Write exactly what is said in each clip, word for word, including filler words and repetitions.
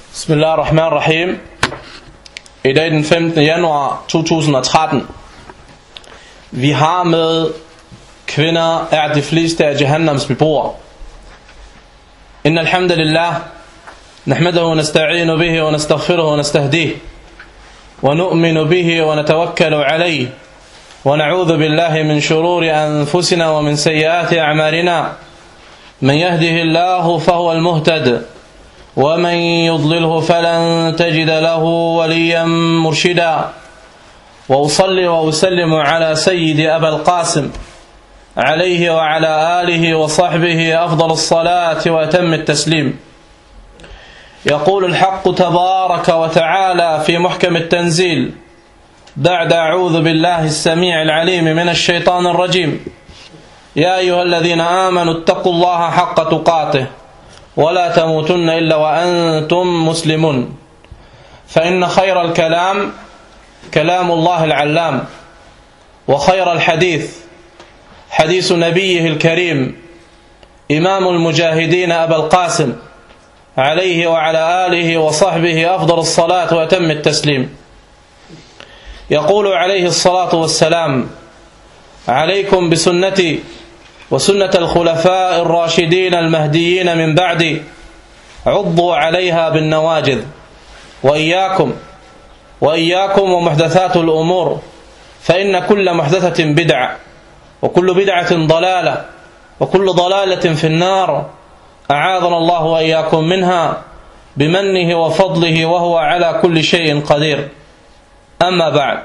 Bismillahirrahmanirrahim. I dag den femtende januar to tusind og tretten. Vi har med kvinder er de fleste af Jahannams beboere. Inna alhamdulillah nahmaduhu wa nasta'inu bihi wa nastaghfiruhu wa nastahdihi wa nu'minu bihi wa natawakkalu alayhi wa na'udhu billahi min shururi anfusina wa min sayyiati a'malina. Man yahdihillahu fahuwa al-muhtad ومن يضلله فلن تجد له وليا مرشدا وأصلي وأسلم على سيد أبا القاسم عليه وعلى آله وصحبه أفضل الصلاة وأتم التسليم. يقول الحق تبارك وتعالى في محكم التنزيل بعد أعوذ بالله السميع العليم من الشيطان الرجيم: يا أيها الذين آمنوا اتقوا الله حق تقاته ولا تموتن إلا وأنتم مسلمون. فإن خير الكلام كلام الله العلام، وخير الحديث حديث نبيه الكريم إمام المجاهدين أبا القاسم عليه وعلى آله وصحبه أفضل الصلاة وأتم التسليم. يقول عليه الصلاة والسلام: عليكم بسنتي وسنة الخلفاء الراشدين المهديين من بعدي، عضوا عليها بالنواجذ، وإياكم وإياكم ومحدثات الأمور، فإن كل محدثة بدعة وكل بدعة ضلالة وكل ضلالة في النار، أعاذنا الله وإياكم منها بمنه وفضله وهو على كل شيء قدير. أما بعد.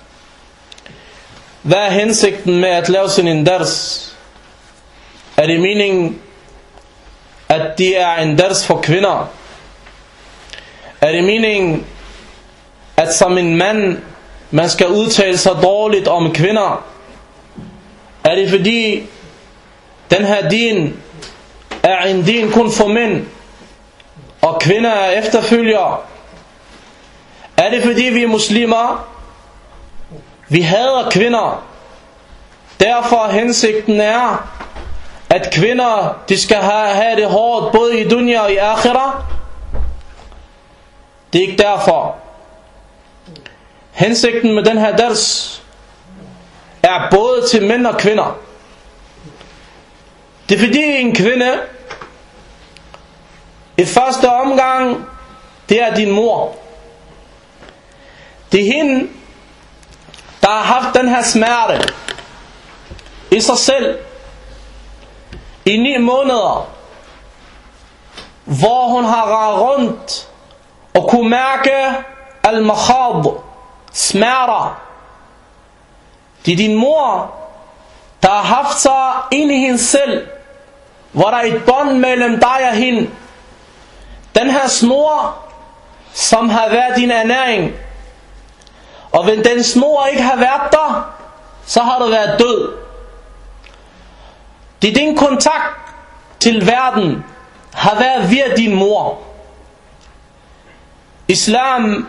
Hvad er hensigten med at lave sådan en dars? Er det meningen, at det er en dars for kvinder? Er det meningen, at som en mand, man skal udtale sig dårligt om kvinder? Er det fordi, den her din er en din kun for mænd, og kvinder er efterfølgere? Er det fordi, vi er muslimer? Vi hader kvinder. Derfor hensigten er, at kvinder, de skal have, have det hårdt både i dunya og i akhirah? Det er ikke derfor. Hensigten med den her dars er både til mænd og kvinder. Det er fordi en kvinde i første omgang, det er din mor. Det er hende, der har haft den her smerte i sig selv i ni måneder, hvor hun har raget rundt og kunne mærke al-makhad, smerter. Det er din mor, der har haft sig ind i hende selv, hvor der er et bånd mellem dig og hende. Den her snor, som har været din ernæring, og hvis den snor ikke har været der, så har du været død. Det er din kontakt til verden har været via din mor. Islam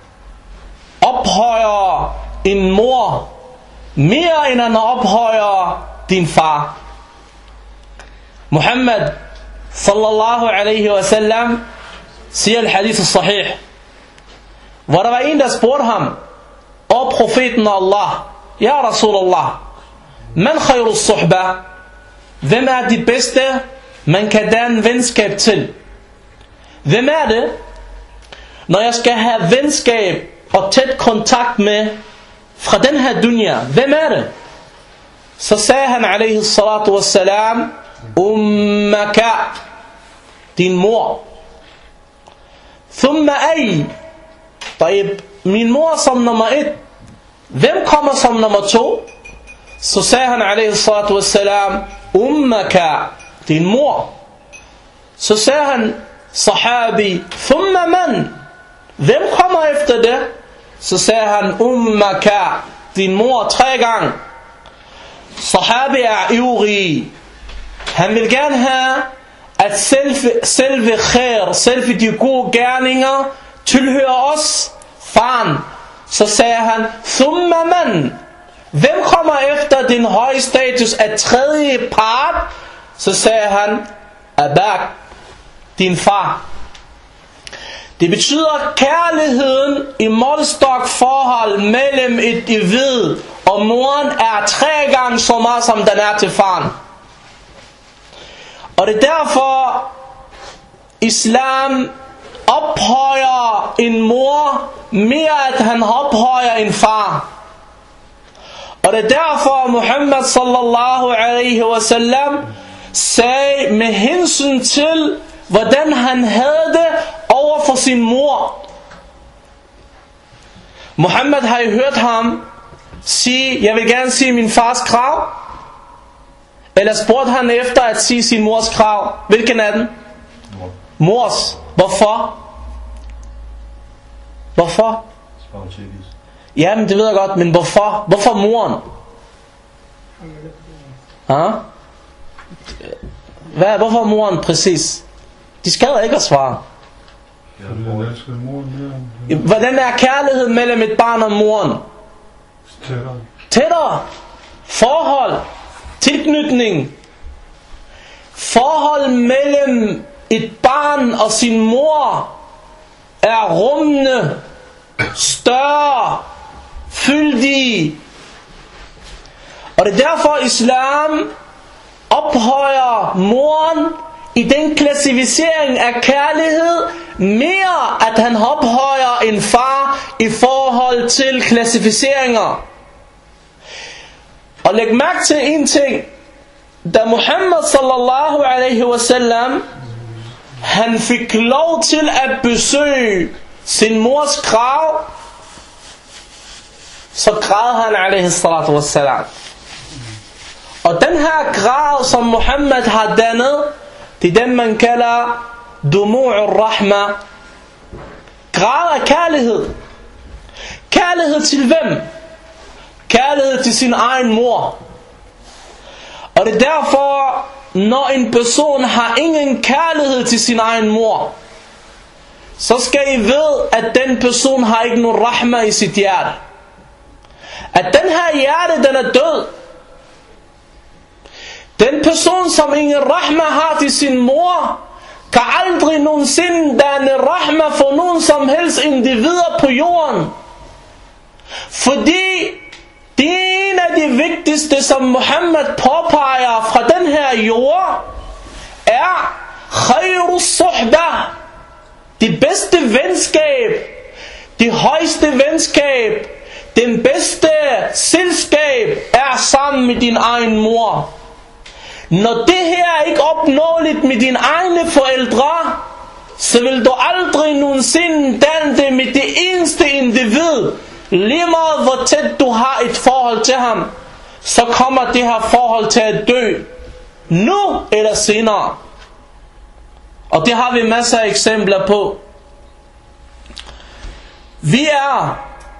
ophøjer en mor mere end han ophøjer din far. Muhammad sallallahu alaihi wa sallam siger al-hadith al-sahih, hvor der var en, der spurgte ham: O profeten af Allah, ja Rasulullah, man khayrus suhbah, hvem er de bedste, man kan danne venskab til? Hvem er det, når jeg skal have venskab og tæt kontakt med fra den her dunya? Hvem er det? Så sagde han alaihi salatu wassalam: Ummaka, din mor. Thumma ay, taib, min mor som nummer et. Hvem kommer som nummer to? Så sagde han alaihi salatu wassalam: Ummaka, din mor. Så sagde han, sahabi, thumma man, hvem kommer efter det? Så sagde han, ummaka, din mor, tre gange. Sahabi er ivrig. Han vil gerne have, at selve, selve khair, selve de gode gerninger tilhører os, faren. Så sagde han, thumma man, hvem kommer efter din høje status af tredje part? Så sagde han, abak, din far. Det betyder kærligheden i målstokforhold mellem et individ og moren er tre gange så meget, som den er til faren. Og det er derfor, islam ophøjer en mor mere, at han ophøjer en far. Og det er derfor, Muhammad sallallahu alaihi wasallam sagde med hensyn til, hvordan han havde det over for sin mor. Muhammad har I hørt ham sige, jeg vil gerne sige min fars krav? Eller spurgte han efter at sige sin mors krav? Hvilken af den? Mor. Mors. Hvorfor? Hvorfor? Jamen det ved jeg godt, men hvorfor? Hvorfor moren? Ha? Hvad, hvorfor moren præcis? De skal da ikke at svare. Hvordan er kærligheden mellem et barn og moren? Tættere. Tættere. Forhold. Tilknytning. Forhold mellem et barn og sin mor er rummende, større, fyldige. Og det er derfor islam ophøjer moren i den klassificering af kærlighed mere, at han ophøjer en far i forhold til klassificeringer. Og læg mærke til en ting. Da Muhammad sallallahu alaihi wasallam han fik lov til at besøge sin mors grav, så græd han alaihi salatu wassalam. Og den her grav, som Muhammad har dannet, det er den man kalder Dumu'ur Rahma. Græd af kærlighed. Kærlighed til hvem? Kærlighed til sin egen mor. Og det er derfor, når en person har ingen kærlighed til sin egen mor, så skal I vide, at den person har ikke nogen rahma i sit hjerte. At den her hjerte, den er død. Den person, som ingen rahma har til sin mor, kan aldrig nogensinde danne rahma for nogen som helst individer på jorden. Fordi det er en af de vigtigste, som Muhammad påpeger fra den her jord, er khayrus suhbah. Det bedste venskab, det højeste venskab, den bedste selskab er sammen med din egen mor. Når det her er ikke opnåeligt med dine egne forældre, så vil du aldrig nogensinde danne det med det eneste individ. Lige meget hvor tæt du har et forhold til ham, så kommer det her forhold til at dø. Nu eller senere. Og det har vi masser af eksempler på. Vi er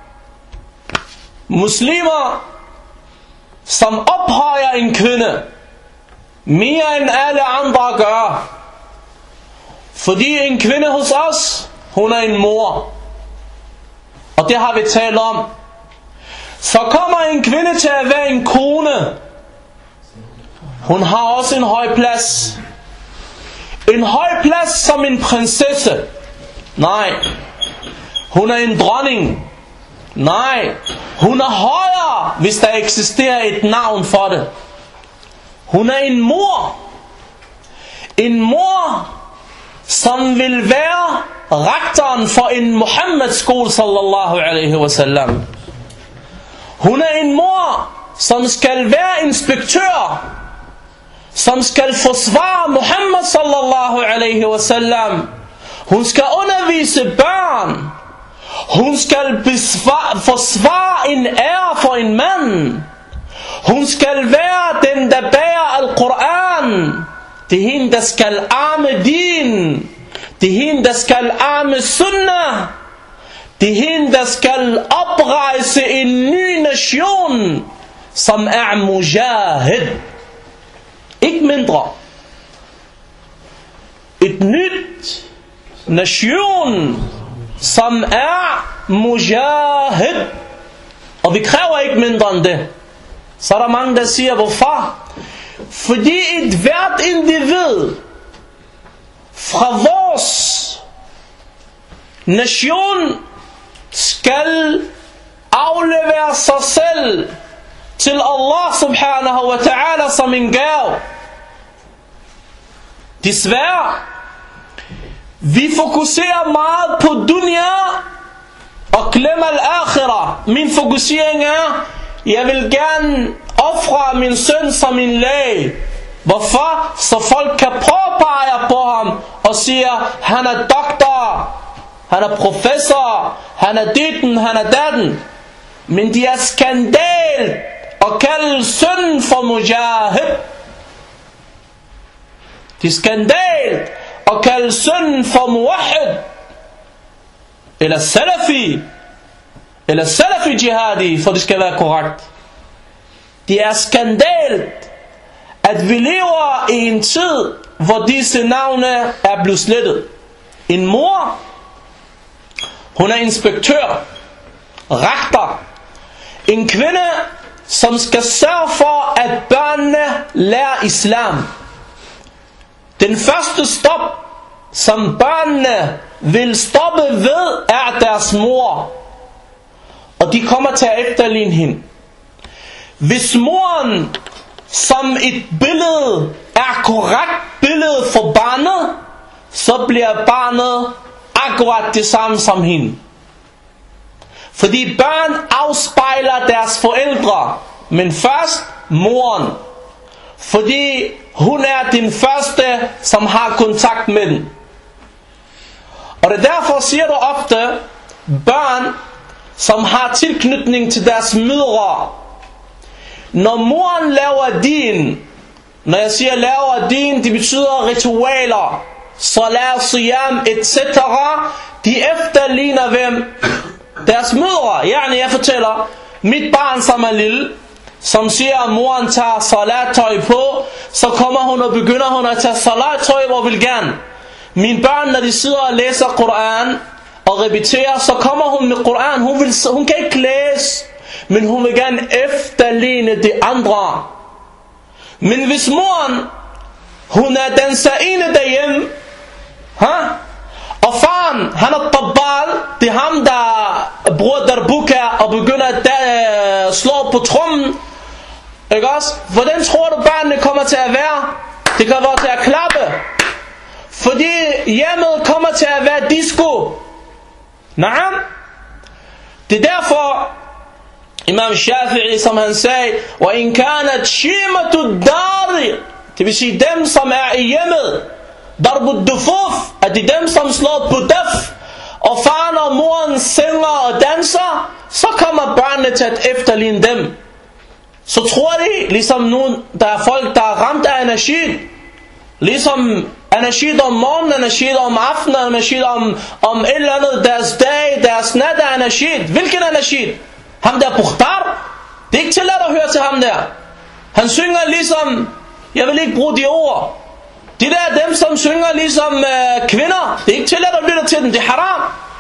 muslimer, som ophøjer en kvinde mere end alle andre gør. Fordi en kvinde hos os, hun er en mor. Og det har vi talt om. Så kommer en kvinde til at være en kone. Hun har også en høj plads. En høj plads som en prinsesse. Nej. Hun er en dronning. Nej. Hun er højere, hvis der eksisterer et navn for det. Hun er en mor. En mor, som vil være rektoren for en Muhammeds skole sallallahu alaihi wasallam. Hun er en mor, som skal være inspektør, som skal forsvare Muhammad sallallahu alaihi wasallam. Hun skal undervise børn. Hun skal besvare, forsvare en ære for en mand. Hun skal være den, der bærer al-Quran. Det er hende, der skal arme din. Det er hende, der skal arme sunnah. Det er hende, der skal oprejse en ny nation, som er mujahid. Ikke mindre. Et nyt nation, som er mujahid. Og vi kræver ikke mindre end det. Så er der mange, der siger, hvorfor? Fordi et hvert individ fra vores nation skal aflevere sig selv til Allah subhanahu wa ta'ala som en gave. Desværre, vi fokuserer meget på dunya og glemmer al-akhirah. Min fokusering er, jeg vil gerne ofre min søn som en læge. Hvorfor? Så folk kan påpege på ham og siger, han er doktor, han er professor, han er ditten, han er datten. Men det er skandal at kalde sønnen for mujahid. Det er skandal at kalde sønnen for muwahid, eller salafi, eller salafi jihadi, for det skal være korrekt. Det er skandal, at vi lever i en tid, hvor disse navne er blevet slettet. En mor, hun er inspektør, rektor, en kvinde, som skal sørge for, at børnene lærer islam. Den første stop, som børnene vil stoppe ved, er deres mor. Og de kommer til at efterligne hende. Hvis moren som et billede er korrekt billede for barnet, så bliver barnet akkurat det samme som hende. Fordi børn afspejler deres forældre, men først moren. Fordi hun er den første, som har kontakt med den. Og det er derfor siger du ofte, børn, som har tilknytning til deres mødre, når moren laver din, når jeg siger laver din, det betyder ritualer, salat, siyam, et cetera. De efterligner hvem? Deres mødre. Yani jeg fortæller, mit barn som er lille, som siger, at moren tager salattøj på, så kommer hun og begynder hun at tage salattøj og vil gerne. Mine børn, når de sidder og læser Koran og repeterer, så kommer hun med Koran. Hun, vil, hun kan ikke læse, men hun vil gerne efterligne de andre. Men hvis moren, hun er den saine derhjemme, ha? Og faren, han er tabbal, det er ham, der bruger darbuka og begynder at der, slå på trommen. Ikke også? Hvordan tror du børnene kommer til at være? Det kan være til at klappe. Fordi hjemmet kommer til at være disco. Naam. Det er derfor Imam Shafi'i, som han sagde, وَإِنْ كَانَتْ شِيمَةُ الدَّارِ, det vil sige dem, som er i hjemmet, darbu dufuf, at det er dem, som slår på døf, og faren og moren synger og danser, så kommer børnene til at efterligne dem. Så tror de, ligesom nu, der er folk, der er ramt af anashid, ligesom anashid om morgenen, anashid om aftenen, anashid om, om et eller andet, deres dag, deres nat er anashid. Hvilken anashid? Ham der Bukhtar? Det er ikke tilladt at høre til ham der. Han synger ligesom, jeg vil ikke bruge de ord, de der dem, som synger ligesom øh, kvinder, det er ikke tilladt at lytte til dem, det er haram.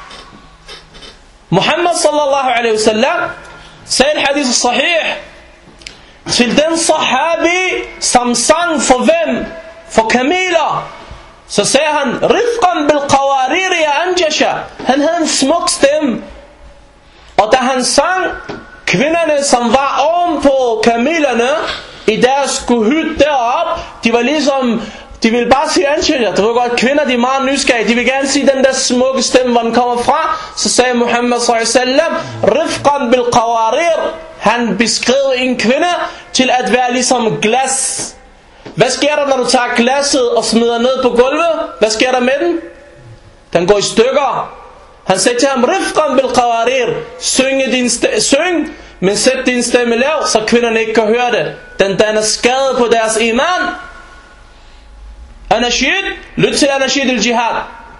Muhammad sallallahu alaihi wasallam sagde i hadith sahih til den sahabi, som sang for hvem? For kameler. Så sagde han, rifqan bil qawarir ya anjasha. Han havde en smuk stemme. Og da han sang, kvinderne, som var oven på kamelerne, i deres kuhyt derop, de var ligesom, de ville bare sige anjasha. Det var godt, kvinder, de er meget nysgerrige. De vil gerne sige den der smukke stemme, hvor den kommer fra. Så sagde Muhammad sallallahu alaihi wasallam, rifqan bil qawarir. Han beskrev en kvinde til at være ligesom glas. Hvad sker der, når du tager glasset og smider ned på gulvet? Hvad sker der med den? Den går i stykker. Han sagde til ham, rifqan bil qawarir, syng, din st- syng, men sæt din stemme lav, så kvinderne ikke kan høre det. Den danner skade på deres iman. Anashid, lyt til anashid al-jihad.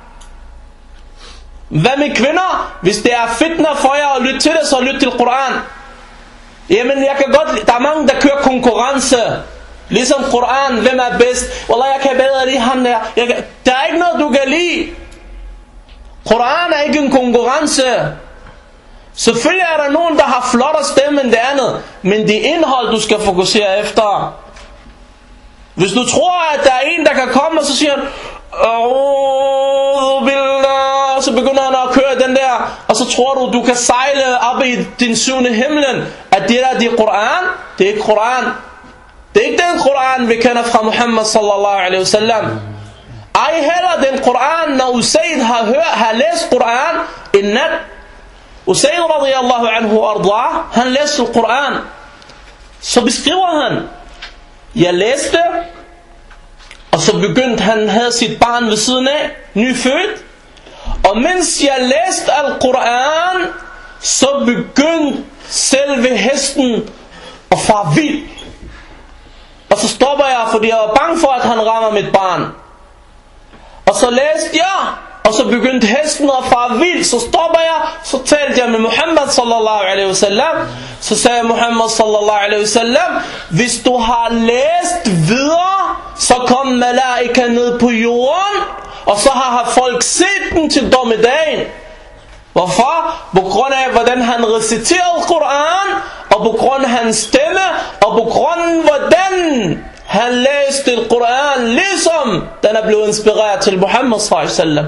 Hvad med kvinder? Hvis det er fitna for jer at lytte til det, så lyt til Koran. Jamen jeg kan godt, der er mange der kører konkurrence. Ligesom Koran, hvem er bedst? Wallah, jeg kan bedre lide ham der. Jeg kan... Der er ikke noget du kan lide. Koran er ikke en konkurrence. Selvfølgelig er der nogen der har flottere stemme end det andet, men det indhold du skal fokusere efter. Hvis du tror at der er en der kan komme og så siger han, A'udhu billah, så begynder han at køre den der, og så tror du, du kan sejle op i din syvende himlen, at det der, det er Koran. Det er ikke Koran. Det er ikke den Koran, vi kender fra Muhammad sallallahu alaihi wasallam. Ej heller den Koran, når Usaid har, hørt, har læst Koran en nat. Usaid radiyallahu anhu arda, han læste Koran. Så beskriver han, jeg læste, og så begyndte han, havde sit barn ved siden af, nyfødt. Og mens jeg læste al-Quran, så begyndte selve hesten at fare vild. Og så stopper jeg, fordi jeg var bange for, at han rammer mit barn. Og så læste jeg, og så begyndte hesten at fare vild. Så stopper jeg, så talte jeg med Muhammad sallallahu alaihi wasallam. Så sagde Muhammad sallallahu alaihi wasallam, hvis du har læst videre, så kom malaika ned på jorden, og så har folk set den til dommedagen. Hvorfor? På grund af hvordan han reciterede Koran, og på grund af hans stemme, og på grund af hvordan han læste Koran, ligesom den er blevet inspireret til Muhammad sallallahu alaihi wasallam.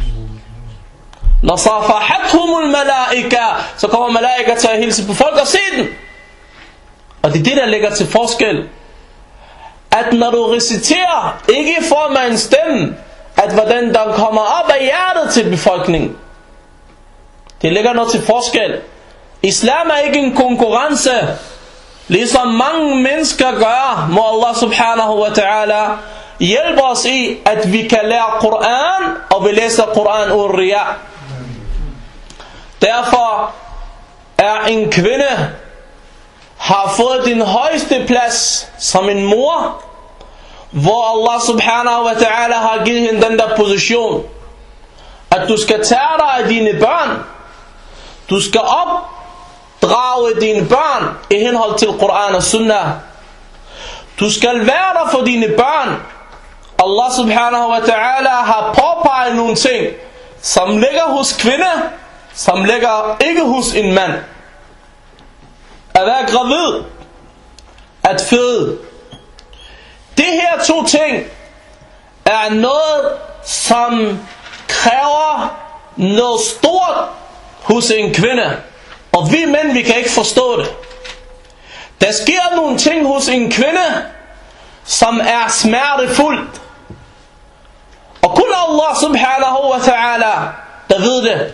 Lasafahathumul malaika, så kommer malaika til at hilse på folk og se den. Og det er det, der ligger til forskel. At når du reciterer, ikke i form af en stemme, at hvordan der kommer op af hjertet til befolkningen. Det ligger noget til forskel. Islam er ikke en konkurrence, ligesom mange mennesker gør. Må Allah subhanahu wa ta'ala hjælpe os i, at vi kan lære Koran, og vi læser Koran ur riya. Derfor er en kvinde, har fået den højeste plads som en mor, hvor Allah subhanahu wa ta'ala har givet hende den der position, at du skal tage dig af dine børn, du skal opdrage dine børn i henhold til Koran og Sunnah, du skal være der for dine børn. Allah subhanahu wa ta'ala har påpeget nogle ting, som ligger hos kvinder, som ligger ikke hos en mand. At være gravid, at føde. Det her to ting er noget, som kræver noget stort hos en kvinde. Og vi mænd, vi kan ikke forstå det. Der sker nogle ting hos en kvinde, som er smertefuldt. Og kun Allah subhanahu wa ta'ala, der ved det.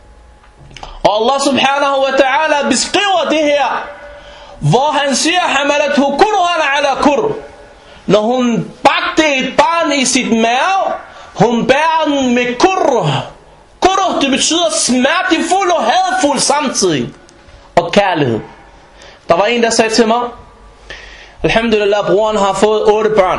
Og Allah subhanahu wa ta'ala beskriver det her, hvor han siger, hamalathu kurhan ala kur. Når hun bagte et barn i sit mave, hun bærer den med kurr. Kurr, det betyder smertefuld og hadfuld samtidig. Og kærlighed. Der var en, der sagde til mig, alhamdulillah, broren har fået otte børn.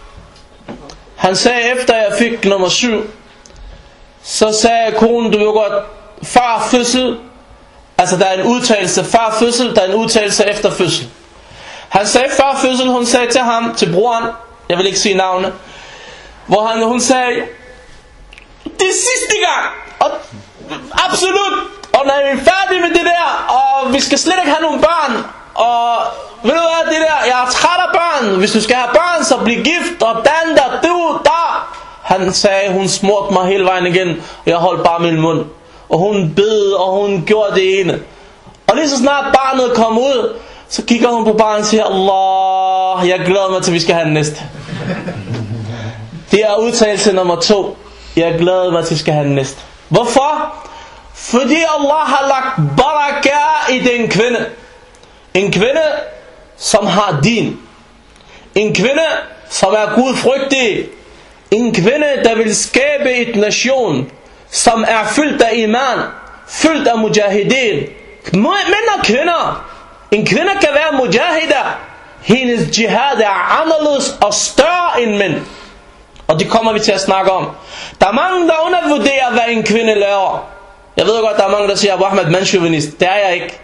Han sagde, efter jeg fik nummer syv, så sagde konen, du ved godt, før fødsel, altså der er en udtalelse før fødsel, der er en udtalelse efter fødsel. Han sagde før fødsel, hun sagde til ham, til broren, jeg vil ikke sige navne, hvor han, hun sagde, det er sidste gang, og absolut, og når vi er færdige med det der, og vi skal slet ikke have nogen børn, og ved du hvad, det der, jeg er træt af børn, hvis du skal have børn, så bliv gift, og dan der, du, der. Han sagde, hun smurte mig hele vejen igen, og jeg holdt bare min mund. Og hun bed, og hun gjorde det ene. Og lige så snart barnet kom ud, så kigger hun på barnet og siger, Allah, jeg glæder mig til, vi skal have den næste. Det er udtalelse nummer to. Jeg glæder mig til, vi skal have den næste. Hvorfor? Fordi Allah har lagt barakah i den kvinde. En kvinde, som har din. En kvinde, som er gudfrygtig. En kvinde, der vil skabe et nation, som er fyldt af iman, fyldt af mujahideen. Mænd og kvinder. En kvinde kan være mujahida. Hendes jihad er anderledes og større end mænd. Og det kommer vi til at snakke om. Der er mange, der undervurderer, hvad en kvinde laver. Jeg ved godt, der er mange, der siger, Abu Ahmed, mandsjuvenist. Det er jeg ikke.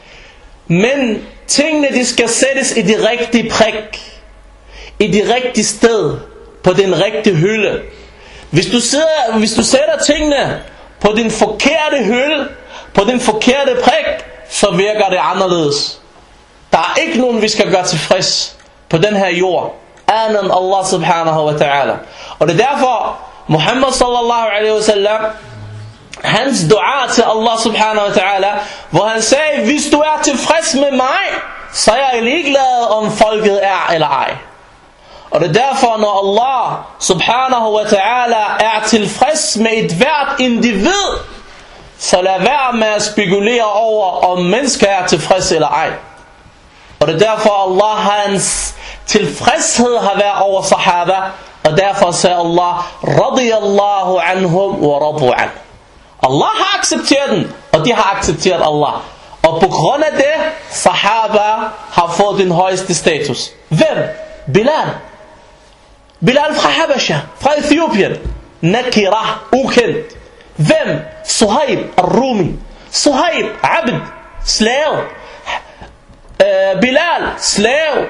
Men tingene, de skal sættes i det rigtige prik. I det rigtige sted. På den rigtige hylde. Hvis du, sidder, hvis du sætter tingene på den forkerte hylde, på den forkerte prik, så virker det anderledes. Der er ikke nogen, vi skal gøre tilfreds på den her jord, andet end Allah subhanahu wa ta'ala. Og det er derfor, Muhammad sallallahu alaihi wasallam, hans dua til Allah subhanahu wa ta'ala, hvor han sagde, hvis du er tilfreds med mig, så er jeg ligeglad om folket er eller ej. Og det er derfor, når Allah subhanahu wa ta'ala er tilfreds med et hvert individ, så lad være med at spekulere over, om mennesker er tilfreds eller ej. Og det er derfor, Allah hans tilfredshed har været over sahaba, og derfor sagde Allah, radiyallahu anhum wa radu an. Allah har accepteret den, og de har accepteret Allah. Og på grund af det, sahaba har fået den højeste status. Hvem? Bilal. Bilal fra Habasha, fra Etiopien. Nakira, ukendt. Hvem? Suhaib al-Rumi. Suhaib, abd, slave. Uh, Bilal, slave.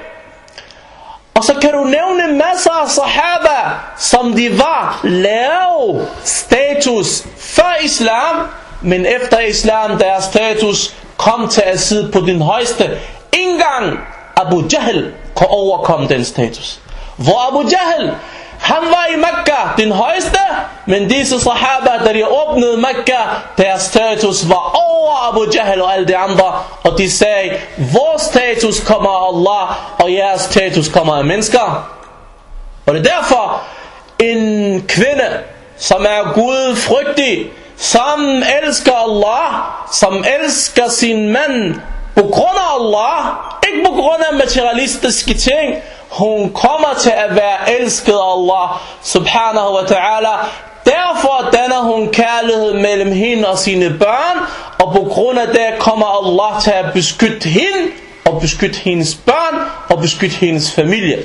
Og så kan du nævne masser af sahaba, som de var lav status før islam, men efter islam deres status kom til at sidde på den højeste. Ingen gang Abu Jahl kunne overkomme den status. Hvor Abu Jahl, han var i Mekka den højeste, men disse sahaba, da de åbnede Mekka, deres status var over Abu Jahl og alle de andre, og de sagde, vores status kommer af Allah, og jeres status kommer af mennesker. Og det er derfor, en kvinde, som er gudfrygtig, som elsker Allah, som elsker sin mand på grund af Allah, ikke på grund af materialistiske ting, hun kommer til at være elsket af Allah subhanahu wa ta'ala. Derfor danner hun kærlighed mellem hende og sine børn, og på grund af det kommer Allah til at beskytte hende, og beskytte hendes børn, og beskytte hendes familie.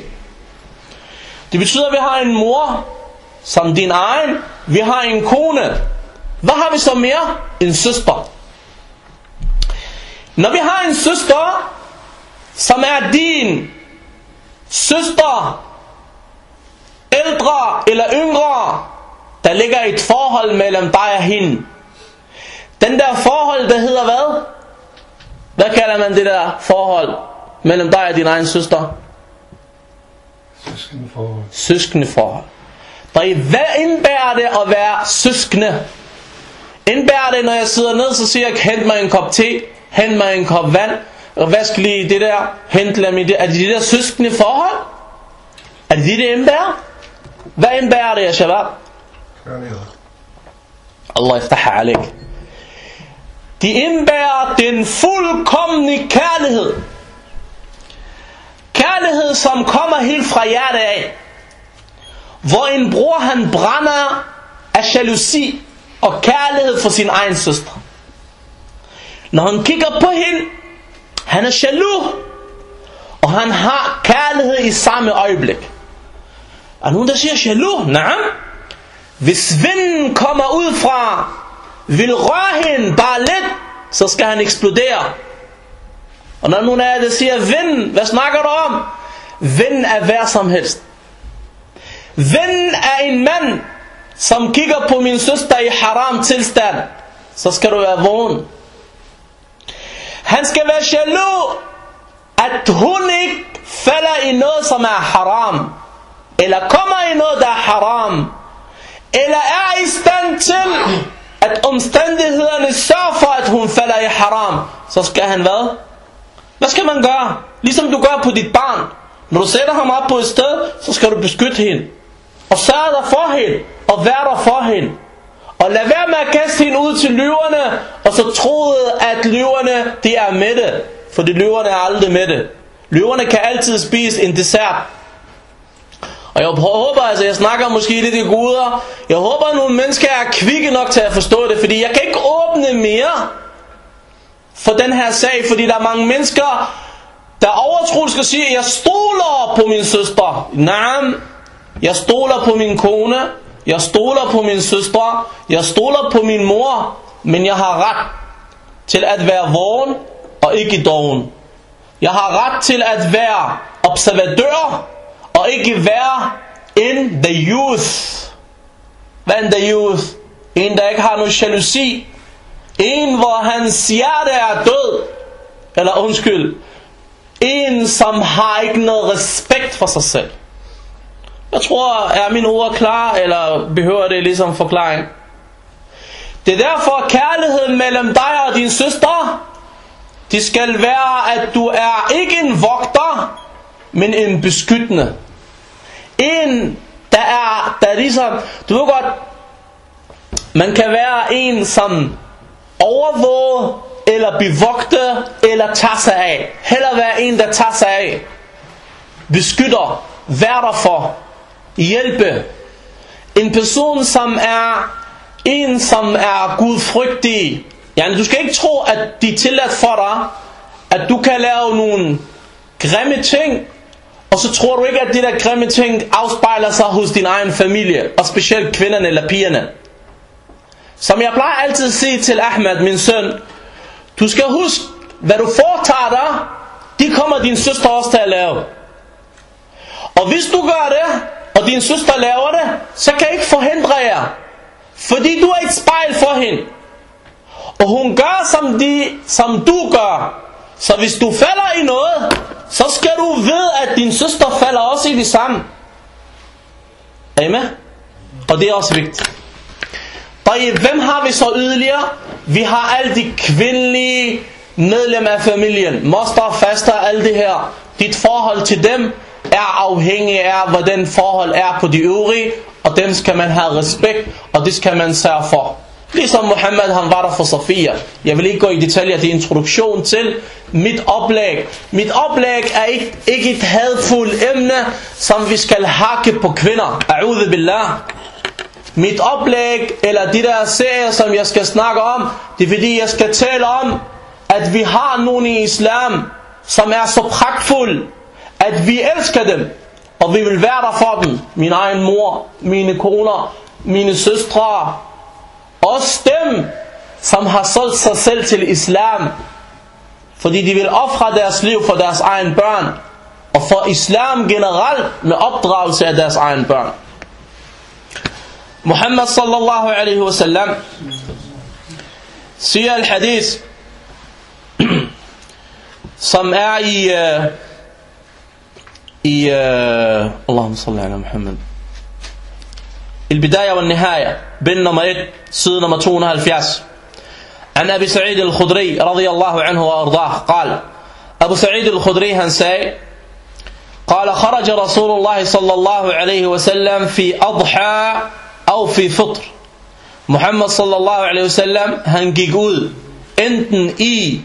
Det betyder, at vi har en mor, som din egen, vi har en kone. Hvad har vi så mere? En søster. Når vi har en søster, som er din søster, ældre eller yngre, der ligger et forhold mellem dig og hende. Den der forhold, der hedder hvad? Hvad kalder man det der forhold mellem dig og din egen søster? Søskendeforhold. Søskendeforhold. Hvad indebærer det at være søskende? Indebærer det, når jeg sidder ned, så siger jeg, hent mig en kop te, hent mig en kop vand, og vask lige det der, hent lad mig det. Er det de der søskende forhold? Er det de, det indebærer? Hvad indebærer det, ya shabab? Kærlighed. Allah iftaha alik. De indebærer den fuldkomne kærlighed. Kærlighed, som kommer helt fra hjertet af. Hvor en bror, han brænder af jalousi og kærlighed for sin egen søster. Når han kigger på hende, han er jaloux, og han har kærlighed i samme øjeblik. Er nogen, der siger jaloux? Nej. Hvis vinden kommer ud fra, vil røre hende bare lidt, så skal han eksplodere. Og når nogen af jer, der siger vinden, hvad snakker du om? Vinden er hvad som helst. Vinden er en mand, som kigger på min søster i haram tilstand, så skal du være vågen. Han skal være jaloux, at hun ikke falder i noget, som er haram, eller kommer i noget, der er haram, eller er i stand til, at omstændighederne sørger for, at hun falder i haram. Så skal han hvad? Hvad skal man gøre? Ligesom du gør på dit barn. Når du sætter ham op på et sted, så skal du beskytte hende, og sørge dig for hende, og være der for hende. Og lad være med at kaste hende ud til løverne, og så troede, at løverne, de er mætte. For de løverne er aldrig mætte. Løverne kan altid spise en dessert. Og jeg håber, altså jeg snakker måske lidt i guder, jeg håber, at nogle mennesker er kvikke nok til at forstå det, fordi jeg kan ikke åbne mere for den her sag, fordi der er mange mennesker, der overtroisk skal sige, jeg stoler på min søster. Nej, jeg stoler på min kone, jeg stoler på min søster, jeg stoler på min mor, men jeg har ret til at være vågen og ikke doven. Jeg har ret til at være observatør og ikke være in the youth. Hvad er the youth? En, der ikke har noget jalousi. En, hvor hans hjerte er død. Eller undskyld. En, som har ikke noget respekt for sig selv. Jeg tror, er mine ord klar, eller behøver det ligesom forklaring? Det er derfor kærligheden mellem dig og din søster, det skal være, at du er ikke en vogter, men en beskyttende. En, der er, der er ligesom, du ved godt, man kan være en, som overvåger, eller bevogter, eller tager sig af. Heller være en, der tager sig af. Beskytter, være der for, hjælpe. En person, som er en, som er gudfrygtig. Ja, du skal ikke tro, at de er tilladt for dig, at du kan lave nogle grimme ting, og så tror du ikke, at de der grimme ting afspejler sig hos din egen familie, og specielt kvinderne eller pigerne. Som jeg plejer altid at sige til Ahmed, min søn, du skal huske, hvad du foretager dig, det kommer din søster også til at lave. Og hvis du gør det, og din søster laver det, så kan jeg ikke forhindre jer. Fordi du er et spejl for hende. Og hun gør som, de, som du gør. Så hvis du falder i noget, så skal du vide, at din søster falder også i det samme. Er I med? Og det er også vigtigt. Og hvem har vi så yderligere? Vi har alle de kvindelige medlemmer af familien. Moster, faster, alt det her. Dit forhold til dem er afhængig af, hvordan forhold er på de øvrige. Og dem skal man have respekt, og det skal man sørge for. Ligesom Muhammed, han var der for Sofia. Jeg vil ikke gå i detaljer, det er introduktion til mit oplæg. Mit oplæg er ikke, ikke et hadfuldt emne, som vi skal hakke på kvinder. A'udhu billah. Mit oplæg, eller de der serier, som jeg skal snakke om, det er fordi, jeg skal tale om, at vi har nogen i islam, som er så pragtfulde, at vi elsker dem, og vi vil være der for dem. Min egen mor, mine koner, mine søstre, også dem, som har solgt sig selv til islam, fordi de vil ofre deres liv for deres egen børn, og for islam generelt med opdragelse af deres egen børn. Muhammad sallallahu alaihi wasallam siger al-hadith, som er i uh, i uh, Allahumma salli ala Muhammad, البداية والنهاية بين nummer et, side nummer to hundrede og halvfjerds. عن أبي سعيد الخدري رضي الله عنه وأرضاه قال, أبو سعيد الخدري han sagde, قال خرج رسول الله صلى الله عليه وسلم في أضحى أو في فطر. Muhammad sallallahu alaihi wasallam, han gik ud enten i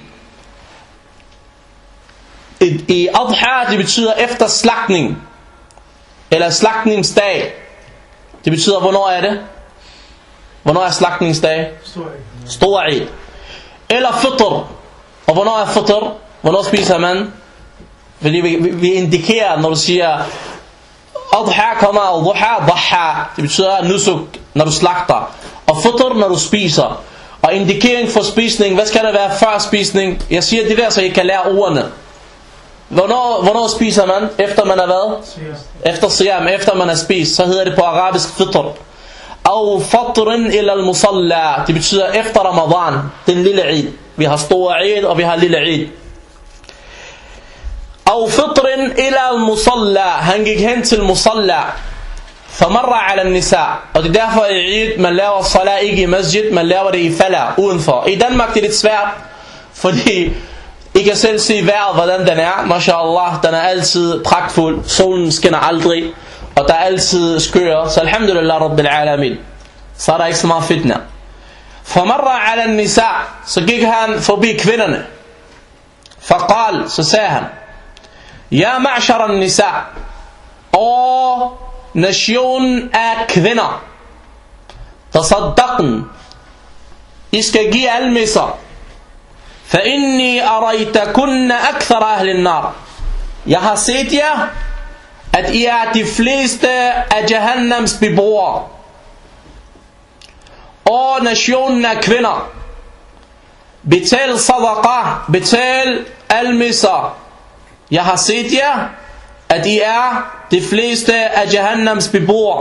i, i adha, det betyder efter slagtning, eller slagtningsdag. Det betyder, hvornår er det? Hvornår er slagtningsdag? Stor Eid. Eller fitr. Og hvornår er fitr? Hvornår spiser man? Fordi vi, vi, vi indikerer, når du siger adha kommer af duha, dhaha. Det betyder nusuk, når du slagter. Og fitr, når du spiser. Og indikering for spisning, hvad skal der være før spisning? Jeg siger det der, så I kan lære ordene. Hvornår, hvornår spiser man? Efter man er hvad? Efter siyam, efter man er spist. Så hedder det på arabisk fitr. Au fatrin ila al-musalla. Det betyder efter Ramadan. Den lille Eid. Vi har stor Eid, og vi har lille Eid. Au fitrin ila al-musalla. Han gik hen til musalla. Famarra ala al-nisa. Og det er derfor i Eid, man laver salat ikke i masjid, man laver det i fala, udenfor. I Danmark det er lidt svært, fordi I kan selv se vejret, hvordan den er. MashaAllah, den er altid pragtfuld. Solen skinner aldrig. Og der er altid skyer. Så alhamdulillah rabbil alamin. Så er der ikke så meget fitna. Famarra ala nisa. Så gik han forbi kvinderne. Faqal, så sagde han, ja ma'shara nisa. Og nationen af kvinder. Tasaddaqn. I skal give almisser. فإني أريتكن أكثر أهل النار. Jeg har set jer, at I er de fleste af Jahannams beboere. Og nationen af kvinder. Betal sadaqa, betal almisser. Jeg har set jer, at I er de fleste af Jahannams beboere.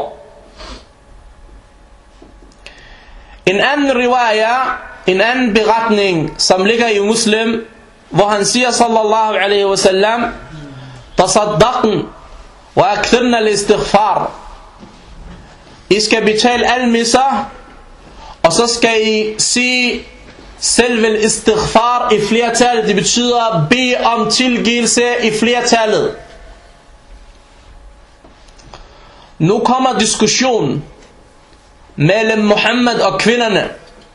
En anden riwaya, en anden beretning, som ligger i Muslim, hvor han siger sallallahu alaihi wasallam, tasaddaqn wa akthirna al-istighfar. I skal betale almisser, Og så skal I sige selve istighfar i flertallet. Det betyder bede om tilgivelse i flertallet. Nu kommer diskussionen mellem Muhammed og kvinderne.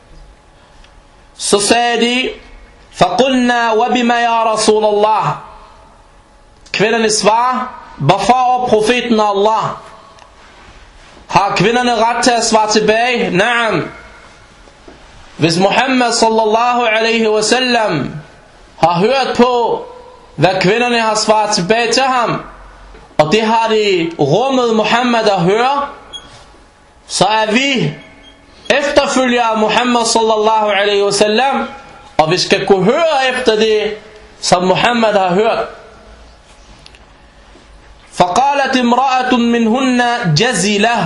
Så sagde de, فَقُلْنَا وَبِمَا يَا رَسُولَ اللَّهِ. Kvinderne svarer, hvorfor og profeten af Allah? Har kvinderne ret til at svare tilbage? Naam. Hvis Muhammad sallallahu alaihi wasallam har hørt på, hvad kvinderne har svaret tilbage til ham, og det har de rummet Muhammad at høre, så er vi efterfølgere af Muhammad sallallahu alaihi wasallam, og vi skal kunne høre efter det, som Muhammad har hørt. فقالت امرأة منهن جزلة.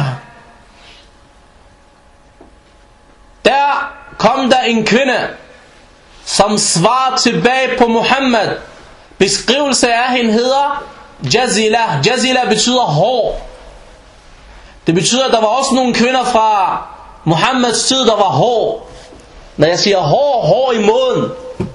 Der kom der en kvinde, som svarer tilbage på Muhammad. Beskrivelse af hende hedder Jazila. Jazila betyder hår. Det betyder, at der var også nogle kvinder fra Muhammads tid, der var hår. Når jeg siger hår, hår i måden.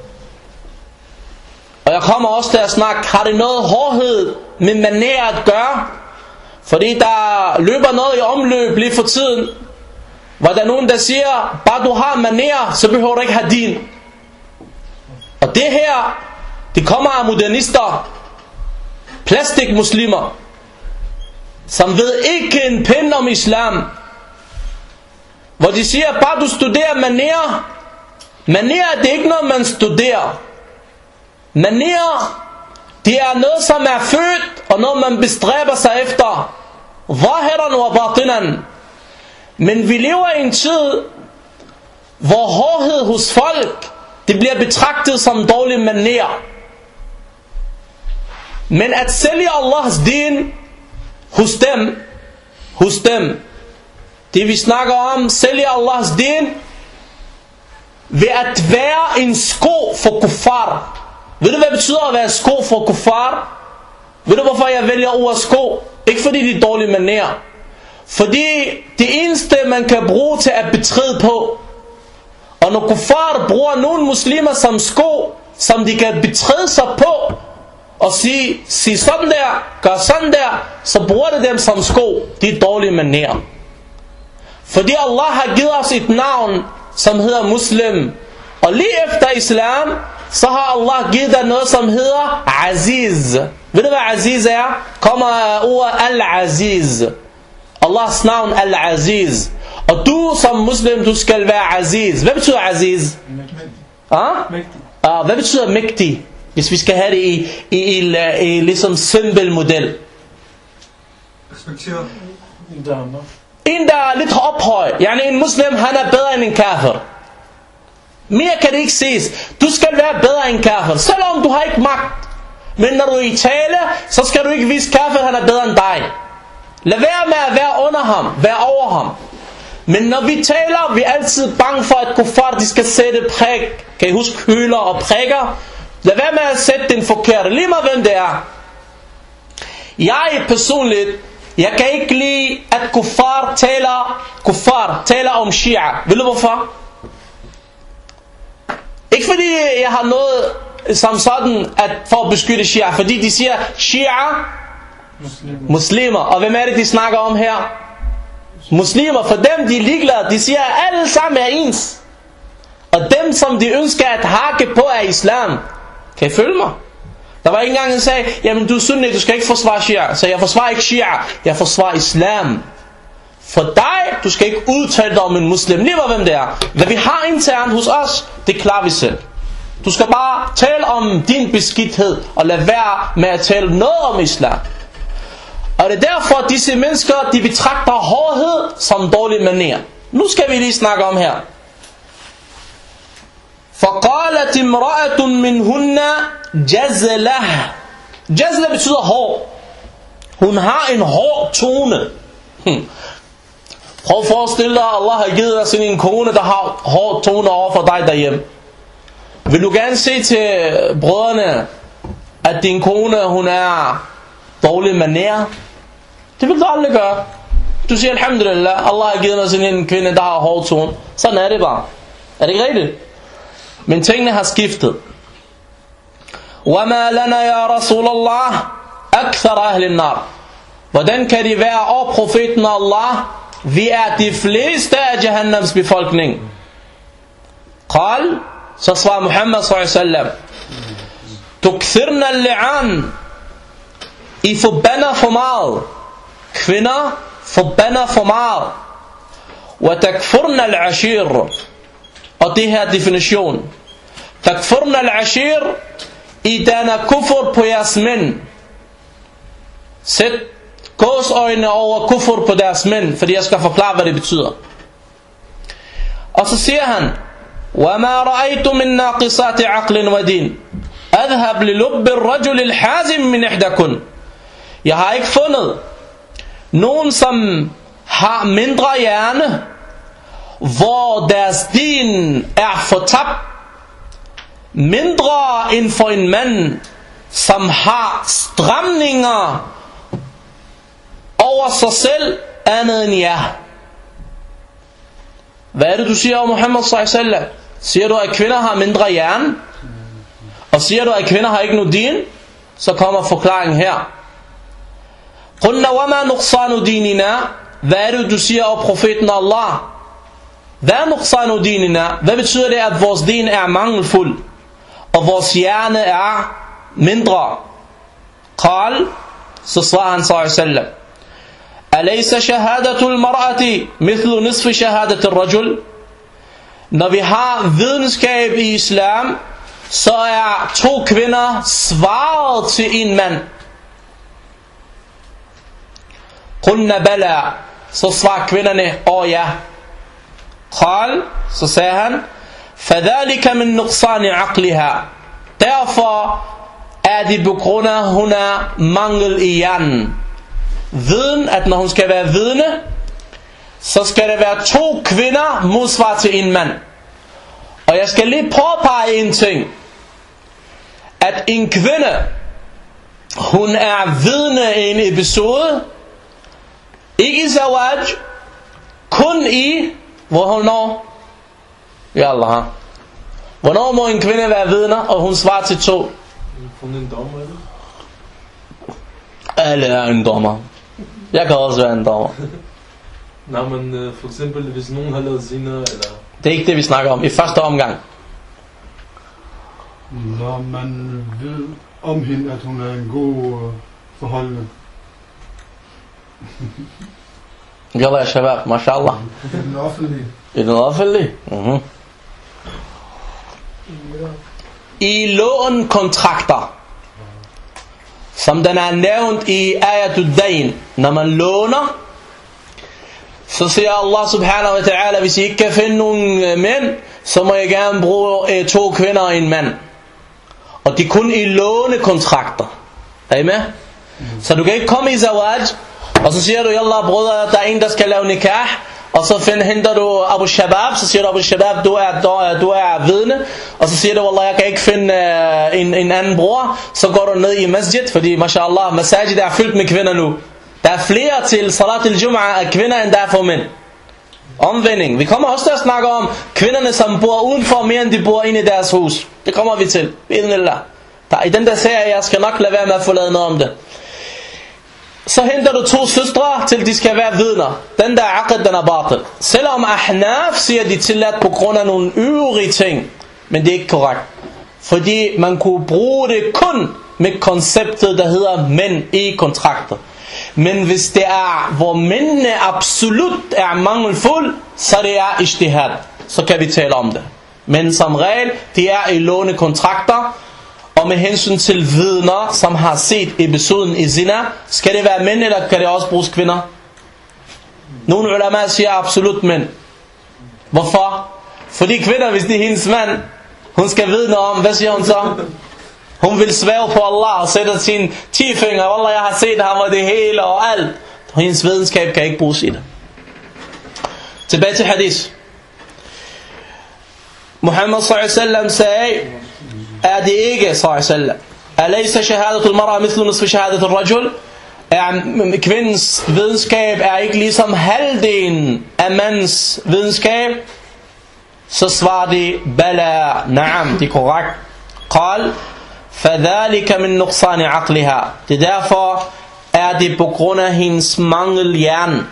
Og jeg kommer også til at snakke, har det noget hårdhed med manér at gøre? Fordi der løber noget i omløb lige for tiden, hvor der er nogen, der siger, bare du har manér, så behøver du ikke have din. Og det her, det kommer af modernister, plastikmuslimer, som ved ikke en pind om islam. Hvor de siger, bare du studerer manér. Manér, det er ikke noget, man studerer. Manér, det er noget, som er født, og noget, man bestræber sig efter. Zahiran wa batinan. Men vi lever i en tid, hvor hårdhed hos folk, det bliver betragtet som dårlig manér. Men at sælge Allahs din hos dem, hos dem, det vi snakker om, sælge Allahs din, ved at være en sko for kuffar. Ved du hvad det betyder at være sko for kuffar? Ved du hvorfor jeg vælger ordet sko? Ikke fordi det er dårlig manér. Fordi det eneste man kan bruge til at betræde på. Og når kuffar bruger nogle muslimer som sko, som de kan betræde sig på, og sige, sig sådan der, gør sådan der, så bruger det dem som sko. Det er dårlig manér. Fordi Allah har givet os et navn, som hedder muslim. Og lige efter islam, så har Allah givet dig noget, som hedder Aziz. Ved du hvad Aziz er? Kommer ordet Al-Aziz. Allahs navn Al-Aziz. Og du som muslim, du skal være Aziz. Hvad betyder Aziz? Mægtig. Ah, hvad betyder mægtig? Hvis vi skal have det i, i, i, i, i ligesom simpel model. Respekteret. En der er lidt ophøj. Yani en muslim, han er bedre end en kafir. Mere kan det ikke ses. Du skal være bedre end kafir, selvom du har ikke magt. Men når du er i tale, så skal du ikke vise kafir, han er bedre end dig. Lad være med at være under ham, være over ham. Men når vi taler, vi er altid bange for, at kuffar, de skal sætte prik. Kan I huske hylder og prikker? Lad være med at sætte den forkerte. Lige meget hvem det er. Jeg personligt, jeg kan ikke lide, at kuffar taler, kuffar taler om shia. Ved du hvorfor? Ikke fordi jeg har noget som sådan at for at beskytte shia. Fordi de siger shia muslimer. muslimer. Og hvem er det de snakker om her? Muslimer. For dem de er ligeglade. De siger at alle sammen er ens. Og dem som de ønsker at hakke på er islam. Kan I følge mig? Der var ikke engang en sag, jamen du er sunni, du skal ikke forsvare shia. Så jeg forsvarer ikke shia, jeg forsvarer islam. For dig, du skal ikke udtale dig om en muslim, lige meget hvem det er. Hvad vi har internt hos os, det klarer vi selv. Du skal bare tale om din beskidthed, og lad være med at tale noget om islam. Og det er derfor, at disse mennesker, de betragter hårdhed som dårlig manér. Nu skal vi lige snakke om her. فقالت امرأة منهن جزلة. Jazla betyder hår. Hun har en hård tone. Hmm. Prøv at forestille dig, at Allah har givet dig sådan en kone, der har hård tone over for dig derhjemme. Vil du gerne se til brødrene, at din kone, hun er dårlig manér? Det vil du aldrig gøre. Du siger alhamdulillah, Allah har givet os en kvinde, der har hård tone. Sådan er det bare. Er det ikke rigtigt? Men tingene har skiftet. وَمَا لَنَا يَا رَسُولَ اللَّهِ أَكْثَرَ أَهْلِ النَّارِ. Hvordan kan de være over profeten Allah? Vi er de fleste af Jahannams befolkning. قال, så svarer Muhammad sallallahu alaihi wasallam, تُكْثِرْنَا اللِّعَانِ. I forbander for meget. Kvinder forbander for meget. وَتَكْفُرْنَا الْعَشِيرِ. Og det her definition. تَكْفُرْنَا الْعَشِيرِ. I danner kufur på jeres mænd. Sæt gåsøjne over kufur på deres mænd, fordi jeg skal forklare, hvad det betyder. Og så siger han, وَمَا رَأَيْتُ مِن نَاقِصَاتِ عَقْلٍ وَدِينٍ أَذْهَبْ لِلُبِّ الرَّجُلِ الْحَازِمِ مِنْ إِحْدَكُنْ. Jeg har ikke fundet nogen, som har mindre hjerne, hvor deres din er fortabt, mindre end for en mand, som har stramninger over sig selv, andet end jer. Hvad er det du siger om Muhammad sallallahu alaihi wasallam? Siger du at kvinder har mindre hjerne? Og siger du at kvinder har ikke noget din? Så kommer forklaringen her. قُلْنَا وَمَا نُقْصَانُ دِينِنَا. Hvad er det du siger om profeten Allah? Hvad er nuqsanu dinina? Hvad betyder det at vores din er mangelfuld og vores hjerne er mindre? قال, så svarer han sallallahu alaihi wasallam, أليس شهادة المرأة مثل نصف شهادة الرجل. Når vi har videnskab i islam, så er to kvinder svaret til en mand. قلنا بلى, så svarer kvinderne, åh ja. قال, så sagde han, فذلك من نقصان عقلها. Derfor er det på grund af, hun er mangel i hjernen. Viden, at når hun skal være vidne, så skal der være to kvinder modsvar til en mand. Og jeg skal lige påpege en ting, at en kvinde, hun er vidne i en episode, ikke i zawaj, kun i, hvor hun når, ja Allah, hvornår må en kvinde være vidner, og hun svarer til to? Kun en dommer, eller? Alle er en dommer. Jeg kan også være en dommer. Nej, men øh, for eksempel, hvis nogen har lavet zina, eller... Det er ikke det vi snakker om i første omgang. Når man ved om hende, at hun er en god uh, forholdende. Yalla ya shabab, mashallah. I den offentlige. I den offentlige? Mhm. I lånkontrakter, som den er nævnt i ayatul dayn, når man låner, så siger Allah subhanahu wa ta'ala, hvis I ikke kan finde nogen mænd, så må jeg gerne bruge eh, to kvinder og en mand. Og de er kun i lånekontrakter. Er I med? Mm. Så du kan ikke komme i zawaj, og så siger du, yallah brødre, der er en der skal lave nikah, og så find, henter du Abu Shabab, så siger du Abu Shabab, du er, du, du er vidne, og så siger du, wallah, jeg kan ikke finde uh, en, en anden bror, så går du ned i masjid, fordi mashallah, masajid er fyldt med kvinder nu. Der er flere til salat al-jum'ah af kvinder, end der er for mænd. Omvending. Vi kommer også til at snakke om kvinderne, som bor udenfor mere, end de bor inde i deres hus. Det kommer vi til. I den der serie, jeg skal nok lade være med at få lavet noget om det. Så henter du to søstre, til de skal være vidner. Den der aqid, den er batil. Selvom Ahnaf siger, de tilladt på grund af nogle øvrige ting, men det er ikke korrekt. Fordi man kunne bruge det kun med konceptet, der hedder mænd i kontrakter. Men hvis det er, hvor mændene absolut er mangelfuld, så det er ijtihad. Så kan vi tale om det. Men som regel, det er i lånekontrakter. Og med hensyn til vidner, som har set episoden i zina, skal det være mænd, eller kan det også bruges kvinder? Nogle ulama siger absolut mænd. Hvorfor? Fordi kvinder, hvis det er hendes mand, hun skal vidne om, hvad siger hun så? Hun vil svæve på Allah og sætte sine ti fingre. Wallah, jeg har set ham og det hele og alt. Hendes videnskab kan ikke bruges i det. Tilbage til hadith. Muhammad sallallahu alaihi wasallam sagde, er det ikke sallallahu alaihi wasallam, alaysa shahadatul mar'a mithlu nisfi shahadatul rajul? er kvindens videnskab er ikke ligesom halvdelen af mandens videnskab, så svarer de, bala, naam, det er korrekt. Qal, fadhalika min nuqsani aqliha. Det er derfor, er det på grund af hendes mangel hjerne.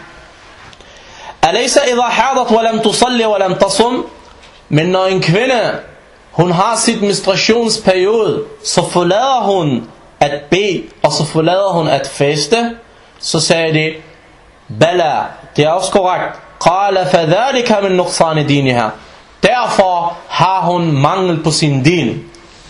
Alaysa idha hadat wa lam tusalli wa lam tasum. Men når en kvinde, hun har sit menstruationsperiode, så forlader hun at bede, og så forlader hun at faste, så sagde de, bala, det er også korrekt. Qala fadhalika min nuqsani diniha. Derfor har hun mangel på sin din.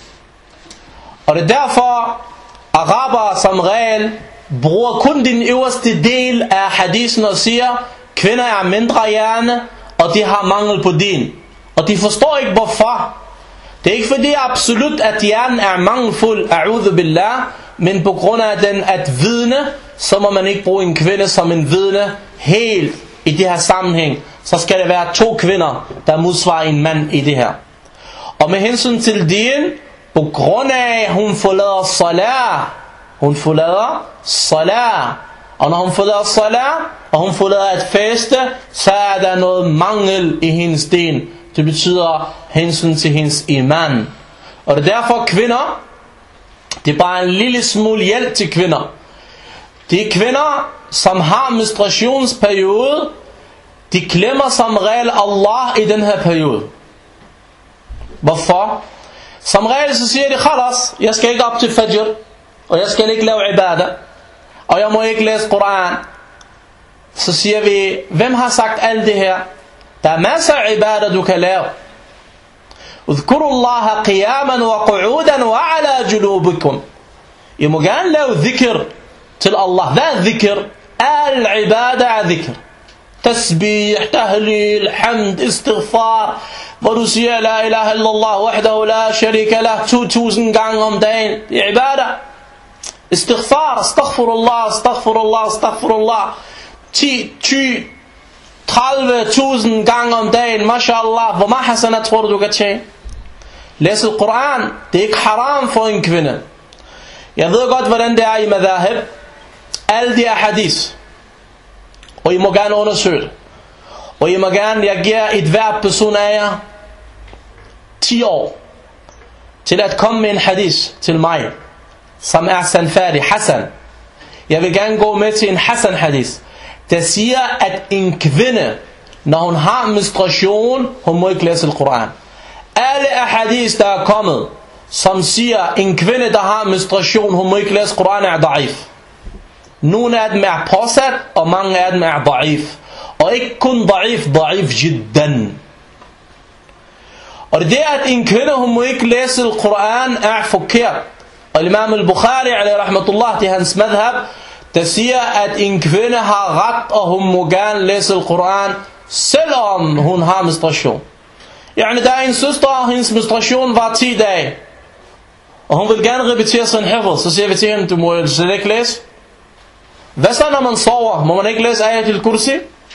Og det er derfor, araber som regel bruger kun den øverste del af hadisen og siger, kvinder er mindre hjerne, og de har mangel på din. Og de forstår ikke hvorfor. Det er ikke fordi absolut at hjernen er mangelfuld, a'udhu billah, men på grund af den at vidne, så må man ikke bruge en kvinde som en vidne helt i det her sammenhæng. Så skal det være to kvinder, der modsvarer en mand i det her. Og med hensyn til din, på grund af at hun forlader salat, hun forlader salat, og når hun forlader salat, og hun forlader at faste, så er der noget mangel i hendes din. Det betyder hensyn til hendes iman. Og det er derfor kvinder, det er bare en lille smule hjælp til kvinder. De kvinder, som har menstruationsperiode, de glemmer som regel Allah i den her periode. Hvorfor? Som regel så siger de, khalas, jeg skal ikke op til fajr, og jeg skal ikke lave ibadah, og jeg må ikke læse Koran. Så siger vi, hvem har sagt alt det her? Der er masser af ibadah du kan lave. اذكروا الله قياما وقعودا وعلى جنوبكم. I må gerne lave dhikr til Allah. Hvad er dhikr? Al ibadah er dhikr. Tasbih, tahlil, hamd, istighfar, hvor du siger la ilaha illallah wahdahu la sharika lah to tusind gange om dagen. Det er ibadah. Istighfar, astaghfirullah, astaghfirullah, astaghfirullah, ti, tyve, tredive tusind gange om dagen, mashallah. Hvor meget hasana tror du du kan tjene? Læse Koran, det er ikke haram for en kvinde. Jeg ved godt hvordan det er i madhahib. Alle de er hadis, og I må gerne undersøge det. Og I må gerne, jeg giver et hver person af jer ti år til at komme med en hadis til mig, som er sandfærdig, Hassan. Jeg vil gerne gå med til en Hassan hadis, der siger at en kvinde, når hun har menstruation, hun må ikke læse Koran. Alle er hadis der er kommet, som siger en kvinde der har menstruation, hun må ikke læse Koran, er da'if. Nogle af dem er påsat, og mange af dem er da'if. Og ikke kun da'if, da'if jiddan. Og det er at en kvinde hun må ikke læse Koran er forkert. Og Imam al-Bukhari alayhi rahmatullah, det er hans madhab, der siger at en kvinde har ret, og hun må gerne læse Koran, selvom hun har menstruation. Yani der er en søster, og hendes menstruation var ti dage, og hun vil gerne repetere sin hifz. Så siger vi til hende, du må slet ikke læse. Hvad så når man sover? Må man ikke læse ayat al-Kursi?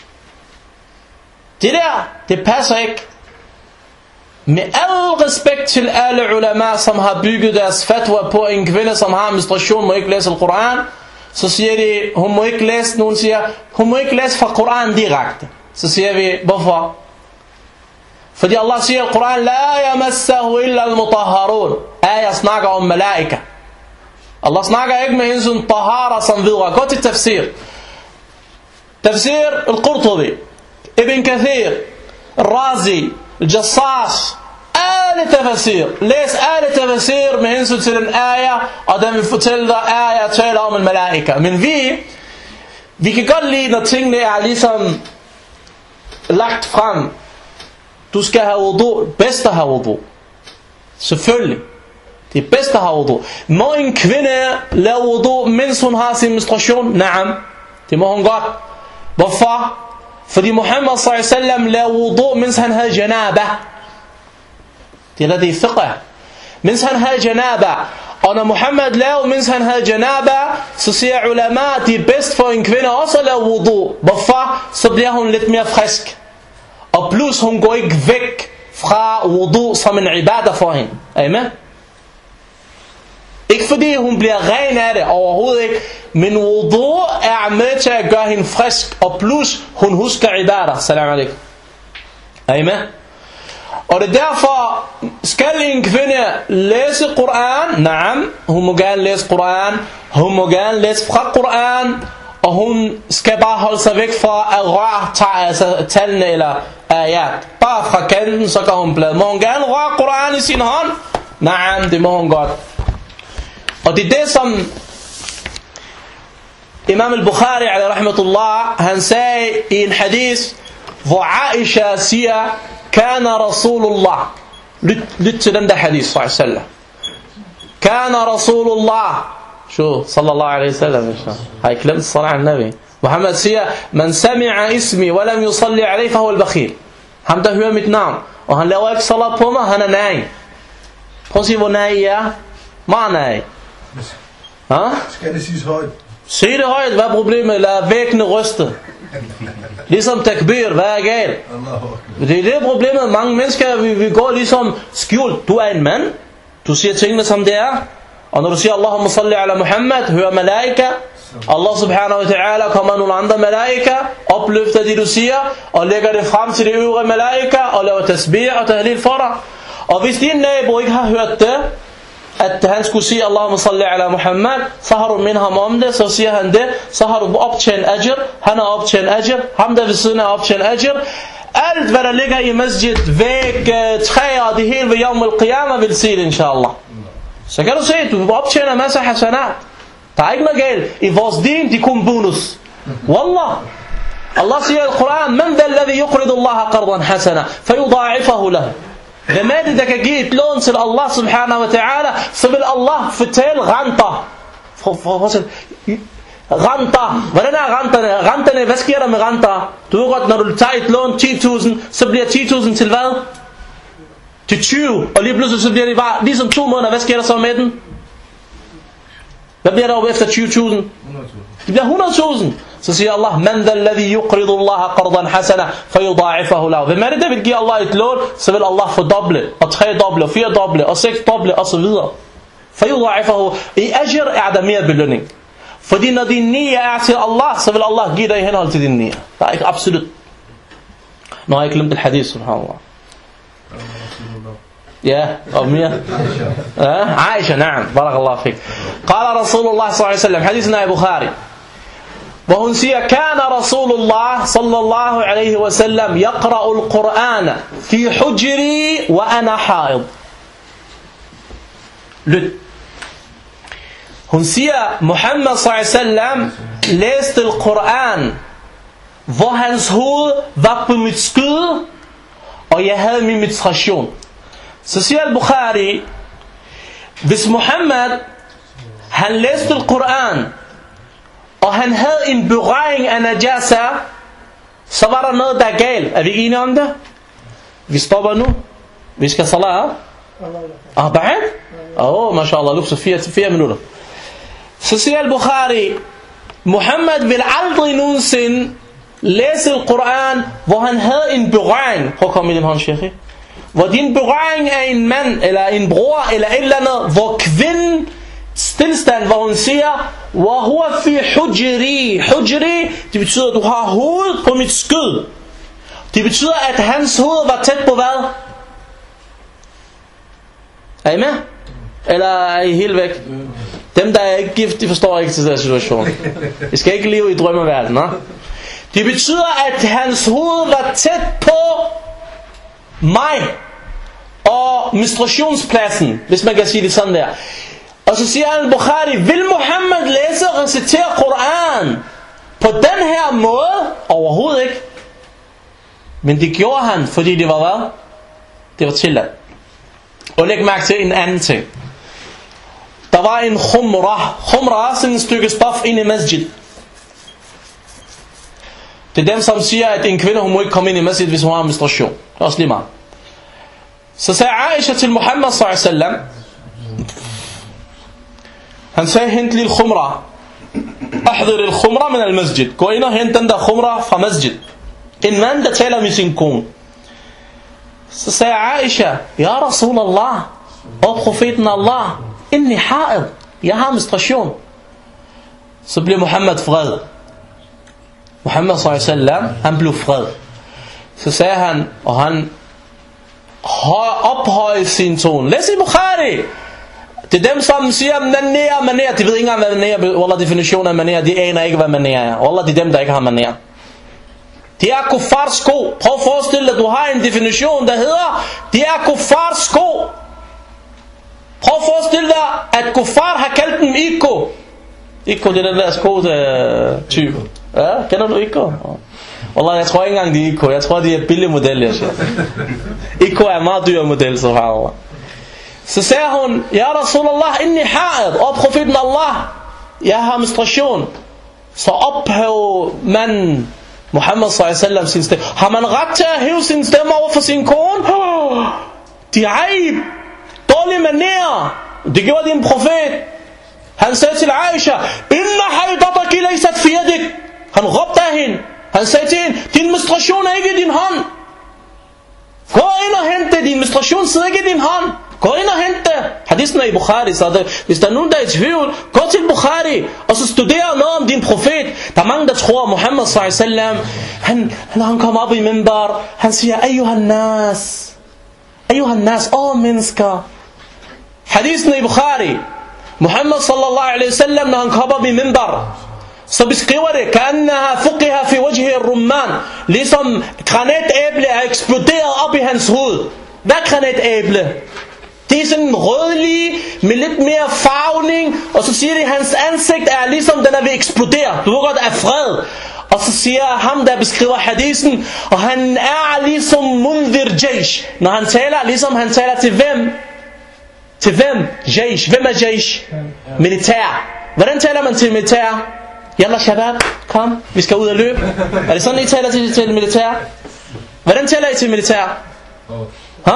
Det der, det passer ikke. Med al respekt til alle ulama, som har bygget deres fatwa på en kvinde, som har menstruation, må ikke læse Koran, så siger de, hun må ikke læse, nogen siger, hun må ikke læse fra Koran direkte. Så siger vi, hvorfor? Fordi Allah siger i Koran, la yamassahu illa al-mutahharun. Ayat snakker om malaika. Allah snakker ikke med hensyn tahara som videre. Gå til tafsir. Tafsir al-Qurtubi, Ibn Kathir, Razi, Jassas, alle tafsir. Læs alle tafsir med hensyn til den ayah, og den vil fortælle dig, ayah taler om en malaika. Men vi, vi kan godt lide, når tingene er ligesom lagt frem. Du skal have wudu, bedst at have wudu. Selvfølgelig. Det er bedst at have wudu. Må en kvinde lave wudu, mens hun har sin menstruation? Naam. Det må hun godt. Hvorfor? Fordi Muhammad sallallahu alaihi wasallam lavede wudu, mens han havde janaba. Det er der det er fiqh. Mens han havde janaba. Og når Muhammad lavede, mens han havde janaba, så siger ulama, det er bedst for en kvinde også at lave wudu. Hvorfor? Så bliver hun lidt mere frisk. Og plus hun går ikke væk fra wudu som en ibadah for hende. Er I med? Ikke fordi hun bliver ren af det, overhovedet ikke. Men wudu er med til at gøre hende frisk, og plus hun husker ibadah. Salam alaikum. Er I med? Og det er derfor, skal en kvinde læse Koran? Naam, hun må gerne læse Koran. Hun må gerne læse fra Koran. Og hun skal bare holde sig væk fra at røre altså tallene eller ayat. Bare fra kanten, så kan hun blade. Må hun gerne røre Koran i sin hånd? Naam, det må hun godt. Og det er det, som Imam al-Bukhari, alaihi rahmatullah, han sagde i en hadith, hvor Aisha siger, Kana Rasulullah. Lyt, lyt til den der hadith, sallallahu alaihi wasallam. Kana Rasulullah. Shå, sallallahu alaihi wasallam. Har I glemt salat al-Nabi? Muhammad siger, Man sami'a ismi, wa lam yusalli alaihi, fa huwa al-bakhil. Ham der hører mit navn, og han laver ikke salat på mig, han er nai. Prøv at sige, hvor nai er. Meget nai. Ha? Skal det siges højt? Sig det højt, hvad er problemet? Lad væggene ryste. Ligesom takbir, hvad er galt? Det er det problemet. Mange mennesker, vi, vi går ligesom skjult. Du er en mand. Du siger tingene som det er. Og når du siger Allahumma salli ala Muhammad, hører malaika. Allah subhanahu wa ta'ala kommer nogle andre malaika, opløfter det du siger, og lægger det frem til de øvrige malaika, og laver tasbih og tahlil for dig. Og hvis din nabo ikke har hørt det, at han skulle sige Allahumma salli ala Muhammad, så har du mindet ham om det, så siger han det, så har du optjent ajr, han har optjent ajr, ham der ved siden har optjent ajr. Alt hvad der ligger i masjid, væg, træer, det hele ved Yawm al-Qiyamah vil sige det, inshallah. Så kan du se, du optjener masser af hasanat. Der er ikke noget galt. I vores din, de kun bonus. Wallah. Allah siger i Koran, Man dha alladhi yuqridu Allah qardan hasana, fayudha'ifahu lahu. Hvem er det, der kan give et lån til Allah subhanahu wa ta'ala, så vil Allah fortælle renter. Renter. Hvordan er renterne? Renterne, hvad sker der med renter? Du ved godt, når du tager et lån ti tusind, så bliver ti tusind til hvad? Til tyve. Og lige pludselig så bliver det bare, ligesom to måneder, hvad sker der så med den? Hvad bliver der over efter tyve tusind? Det bliver hundrede tusind. Så siger Allah, Man dha alladhi yuqridu Allah qardan hasana, fayudha'ifahu lahu. Hvem er det, der vil give Allah et lån, så vil Allah fordoble, og tredoble, og firedoble, og seksdoble, og så videre. Fayudha'ifahu. I ajr er der mere belønning. Fordi når din niya er til Allah, så vil Allah give dig i henhold til din niya. Der er ikke absolut. Nu har jeg glemt et hadith, subhanallah. Ja, og mere. Aisha, naam, barakallahu fik. Qala Rasulullah sallallahu alaihi wasallam, hadithen er i Bukhari. Hvor hun siger, Kana Rasulullah sallallahu alaihi wasallam yaqra'u al-Qur'ana fi hujri wa ana haid. Lyt. Hun siger, Muhammad sallallahu alaihi wasallam læste al-Qur'an, hvor hans hoved var på mit skød, og jeg havde min menstruation. Så siger al-Bukhari, hvis Muhammad, han læste al-Qur'an, og han havde en berøring af najasa, så var der noget, der er galt. Er vi enige om det? Vi stopper nu. Vi skal salat. Arba'in? Åh, mashallah, luft så fire, fire minutter. Så siger al-Bukhari, Muhammad vil aldrig nogensinde læse al-Qur'an, hvor han havde en berøring. Prøv at komme i din hånd, Sheikh. Hvor din berøring af en mand, eller en bror, eller et eller andet, hvor kvinden stilstand, hvor hun siger, wa huwa fi hujri. Hujri, det betyder, at du har hovedet på mit skød. Det betyder, at hans hoved var tæt på hvad? Er I med? Eller er I helt væk? Dem, der er ikke gift, de forstår ikke til den situation. I skal ikke leve i drømmeverdenen, no? Det betyder, at hans hoved var tæt på mig og menstruationspladsen, hvis man kan sige det sådan der. Og så siger al-Bukhari, vil Muhammad læse og recitere Koran på den her måde? Overhovedet ikke. Men det gjorde han, fordi det var hvad? Det var tilladt. Og læg mærke til en anden ting. Der var en khumra. Khumra er sådan et stykke stof inde i masjid. Det er dem, som siger, at en kvinde, hun må ikke komme ind i masjid, hvis hun har menstruation. Det er også lige meget. Så sagde Aisha til Muhammad sallallahu alaihi wasallam, han sagde, hent lige khumra. Ahdir al-khumra min al-masjid. Gå ind og hent den der khumra fra masjid. En mand, der taler med sin kone. Så sagde Aisha, ja Rasulallah, og profeten Allah, inni ha'id, jeg har menstruation. Så blev Muhammed vred. Muhammed sallallahu alaihi wasallam, han blev vred. Så sagde han, og han ophøjede sin tone. Læs i Bukhari. Det er dem, som siger, maner, maner. De ved ikke engang, hvad maner er. Wallah, definitionen af maner, de aner ikke, hvad maner er. Wallah, det er dem, der ikke har maner. De er kuffars sko. Prøv at forestille dig, at du har en definition, der hedder, de er kuffars sko. Prøv at forestille dig, at kuffar har kaldt dem Iko. Iko, det er den der sko-type. Ja, kender du Iko? Wallah, jeg tror ikke engang, de er Iko. Jeg tror, de er billige modeller. Iko er en meget dyr model, så har Så sagde hun, ja Rasulallah, inni ha'id, og profeten Allah, jeg har menstruation. Så ophæver man Muhammad sallallahu alaihi wasallam sin stemme. Har man ret til at hæve sin stemme over for sin kone? Oh, de ej, dårlige manerer. Det gjorde din profet. Han sagde til Aisha, inna haydataki laysat fi yadik. Han råbte af hende. Han sagde til hende, din menstruation er ikke i din hånd. Gå ind og hente, din menstruation sidder ikke i din hånd. Gå ind og hente. Hadisen er i Bukhari, så det, hvis der er nogen, der er i tvivl, gå til Bukhari, og så studer noget om din profet. Der er mange, der tror, at Muhammad sallallahu alaihi wasallam, han, når han kommer op i minbar, han siger, Ayyuhan nas, Ayyuhan nas, åh mennesker. Hadisen er i Bukhari. Muhammad sallallahu alaihi wasallam, når han kommer op i minbar, så beskriver det, كأنها فقها في وجهه الرمان, ligesom granatæble er eksploderet op i hans hoved. Hvad er granatæble? Det er sådan rødlige, med lidt mere farvning, og så siger de, at hans ansigt er ligesom den er ved at eksplodere. Du ved godt, af fred. Og så siger ham, der beskriver hadisen, og han er ligesom Mundhir Jaysh. Når han taler, ligesom han taler til hvem? Til hvem? Jaysh. Hvem er Jaysh? Militær. Hvordan taler man til militær? Yalla shabab, kom, vi skal ud og løbe. Er det sådan, I taler til, til militær? Hvordan taler I til militær? Hæ?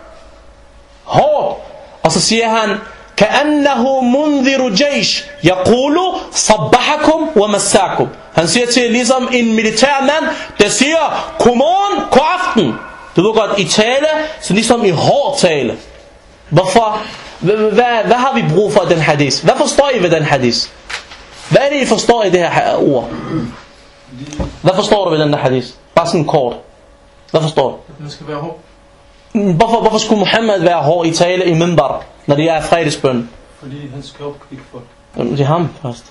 Hårdt. Og så siger han, كأنه منذر جيش يقول صبحكم ومساكم. Han siger til ligesom en militærmand, der siger, godmorgen, god aften. Du ved godt, i tale, så ligesom i hård tale. Hvorfor? Hvad, hvad har vi brug for den hadis? Hvad forstår I ved den hadis? Hvad er det, I forstår i det her ord? Hvad forstår du ved den der hadis? Bare sådan kort. Hvad forstår du? Den skal være hård. Hvorfor, hvorfor skulle Muhammad være hård i tale i minbar, når de er fredagsbøn? Fordi han skal opkrikke folk. Det er ham først.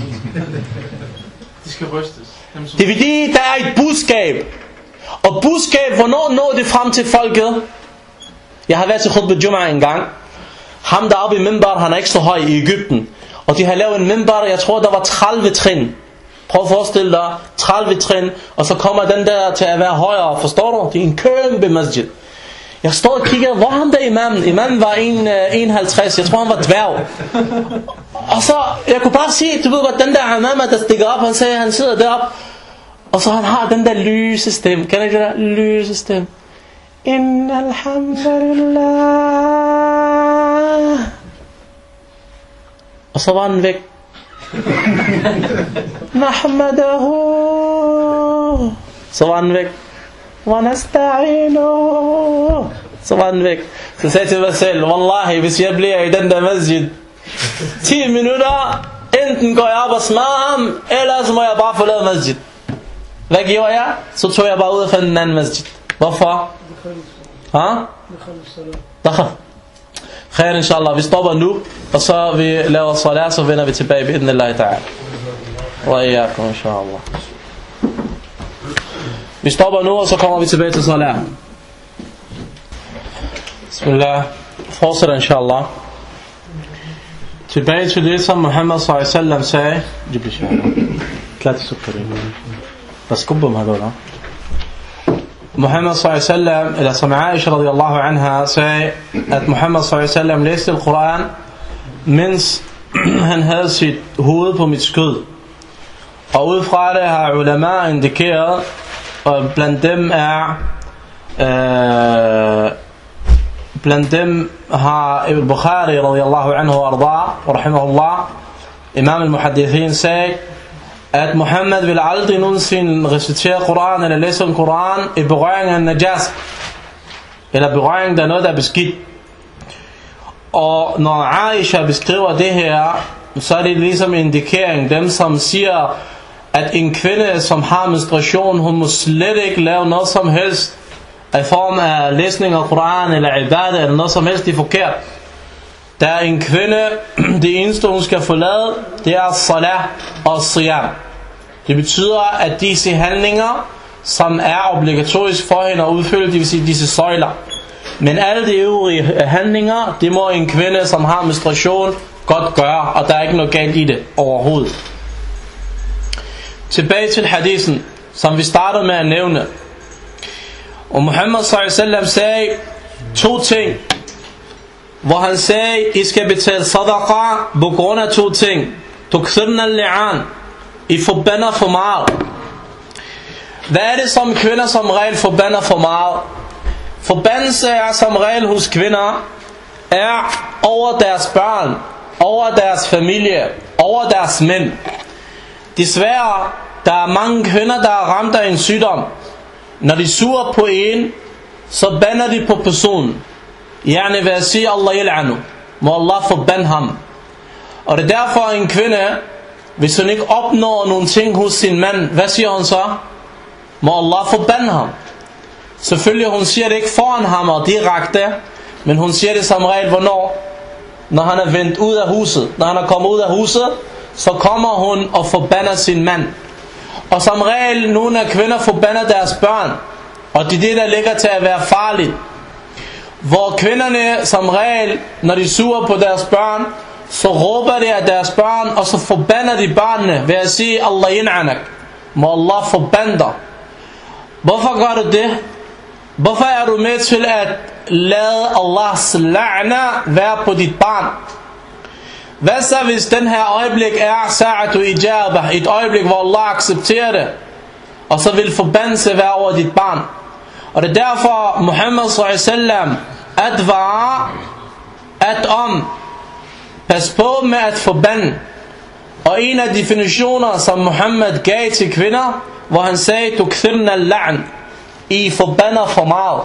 De skal rystes. Det er fordi, der er et budskab. Og budskab, hvornår når det frem til folket? Jeg har været til khutbah Jum'ah en gang. Ham der oppe i minbar, han er ikke så høj i Egypten. Og de har lavet en minbar, jeg tror der var tredive trin. Prøv at forestille dig, tredive trin. Og så kommer den der til at være højere, forstår du? Det er en kæmpe masjid. Jeg står og kigger, hvor ham der imamen? Imamen var enoghalvtreds, jeg tror han var dværg. Og så, jeg kunne bare se, du ved godt, den der imam, der stikker op, han sagde, han sidder derop. Og så han har den der lyse stemme. Kan ikke det der lyse stemme? Inna alhamdulillah. Og så var den væk. Nahmadahu. Så var den væk. Wa nasta'inu. Så var den væk. Så sagde jeg til mig selv, wallahi, hvis jeg bliver i den der masjid ti minutter, enten går jeg op og smadrer ham, eller så må jeg bare forlade masjid. Hvad gjorde jeg? Så tog jeg bare ud og fandt en anden masjid. Hvorfor? Ha? Dakhal. Khair inshallah, vi stopper nu, og så vi laver salat, så vender vi tilbage bi idnillah ta'ala. Wa iyyakum inshallah. Vi stopper nu, og så kommer vi tilbage til salat. Bismillah. Fortsætter inshallah. Tilbage til det, som Muhammad sallallahu alaihi wasallam sagde. Det bliver sjovt. ثلاثة سكرين بس كبهم هذول. Muhammad sallallahu alaihi wasallam, eller som Aisha radiyallahu anha sagde, at Muhammad sallallahu alaihi wasallam læste Koran, mens han havde sit hoved på mit skød. Og udfra det har ulama indikeret, og blandt dem er øh, blandt dem har Ibn Bukhari radiyallahu anhu og arda, rahimahullah, imam al-muhaddithin, sagde, at Muhammad vil aldrig nogensinde recitere Koran eller læse en Koran i berøring af najas, eller berøring der er noget der er beskidt. Og når Aisha beskriver det her, så er det ligesom en indikering. Dem som siger, at en kvinde som har menstruation, hun må slet ikke lave noget som helst i form af læsning af Koran eller ibadah eller noget som helst, det er forkert. Der er en kvinde, det eneste hun skal forlade, det er salah og siyam. Det betyder, at disse handlinger, som er obligatorisk for hende at udfylde, det vil sige disse søjler. Men alle de øvrige handlinger, det må en kvinde, som har menstruation, godt gøre, og der er ikke noget galt i det overhovedet. Tilbage til hadisen, som vi startede med at nævne. Og Muhammad sallallahu alaihi wasallam sagde to ting, hvor han sagde, I skal betale sadaqa på grund af to ting. Tukthirna al-li'an, I forbander for meget. Hvad er det, som kvinder som regel forbander for meget? Forbandelse er som regel hos kvinder, er over deres børn, over deres familie, over deres mænd. Desværre, der er mange kvinder, der er ramt af en sygdom. Når de suger på en, så bander de på personen. Yani ved at sige, Allah yal'anu, må Allah forbande ham. Og det er derfor en kvinde, hvis hun ikke opnår nogle ting hos sin mand, hvad siger hun så? Må Allah forbande ham. Selvfølgelig hun siger det ikke foran ham og direkte, men hun siger det som regel hvornår? Når han er vendt ud af huset. Når han er kommet ud af huset, så kommer hun og forbander sin mand. Og som regel nogle af kvinder forbander deres børn, og det er det, der ligger til at være farligt. Hvor kvinderne som regel, når de suger på deres børn, så råber de af deres børn, og så forbander de børnene ved at sige, Allah yin'anak, må Allah forbande dig. Hvorfor gør du det? Hvorfor er du med til at lade Allahs la'na være på dit barn? Hvad så hvis den her øjeblik er sa'atu ijabah, et øjeblik hvor Allah accepterer det, og så vil forbandelse være over dit barn? Og det er derfor Muhammad sallallahu alaihi wasallam advarer at om, pas på med at forbande. Og en af definitioner som Muhammad gav til kvinder, hvor han sagde, tukthirna al-la'n, I forbander for meget.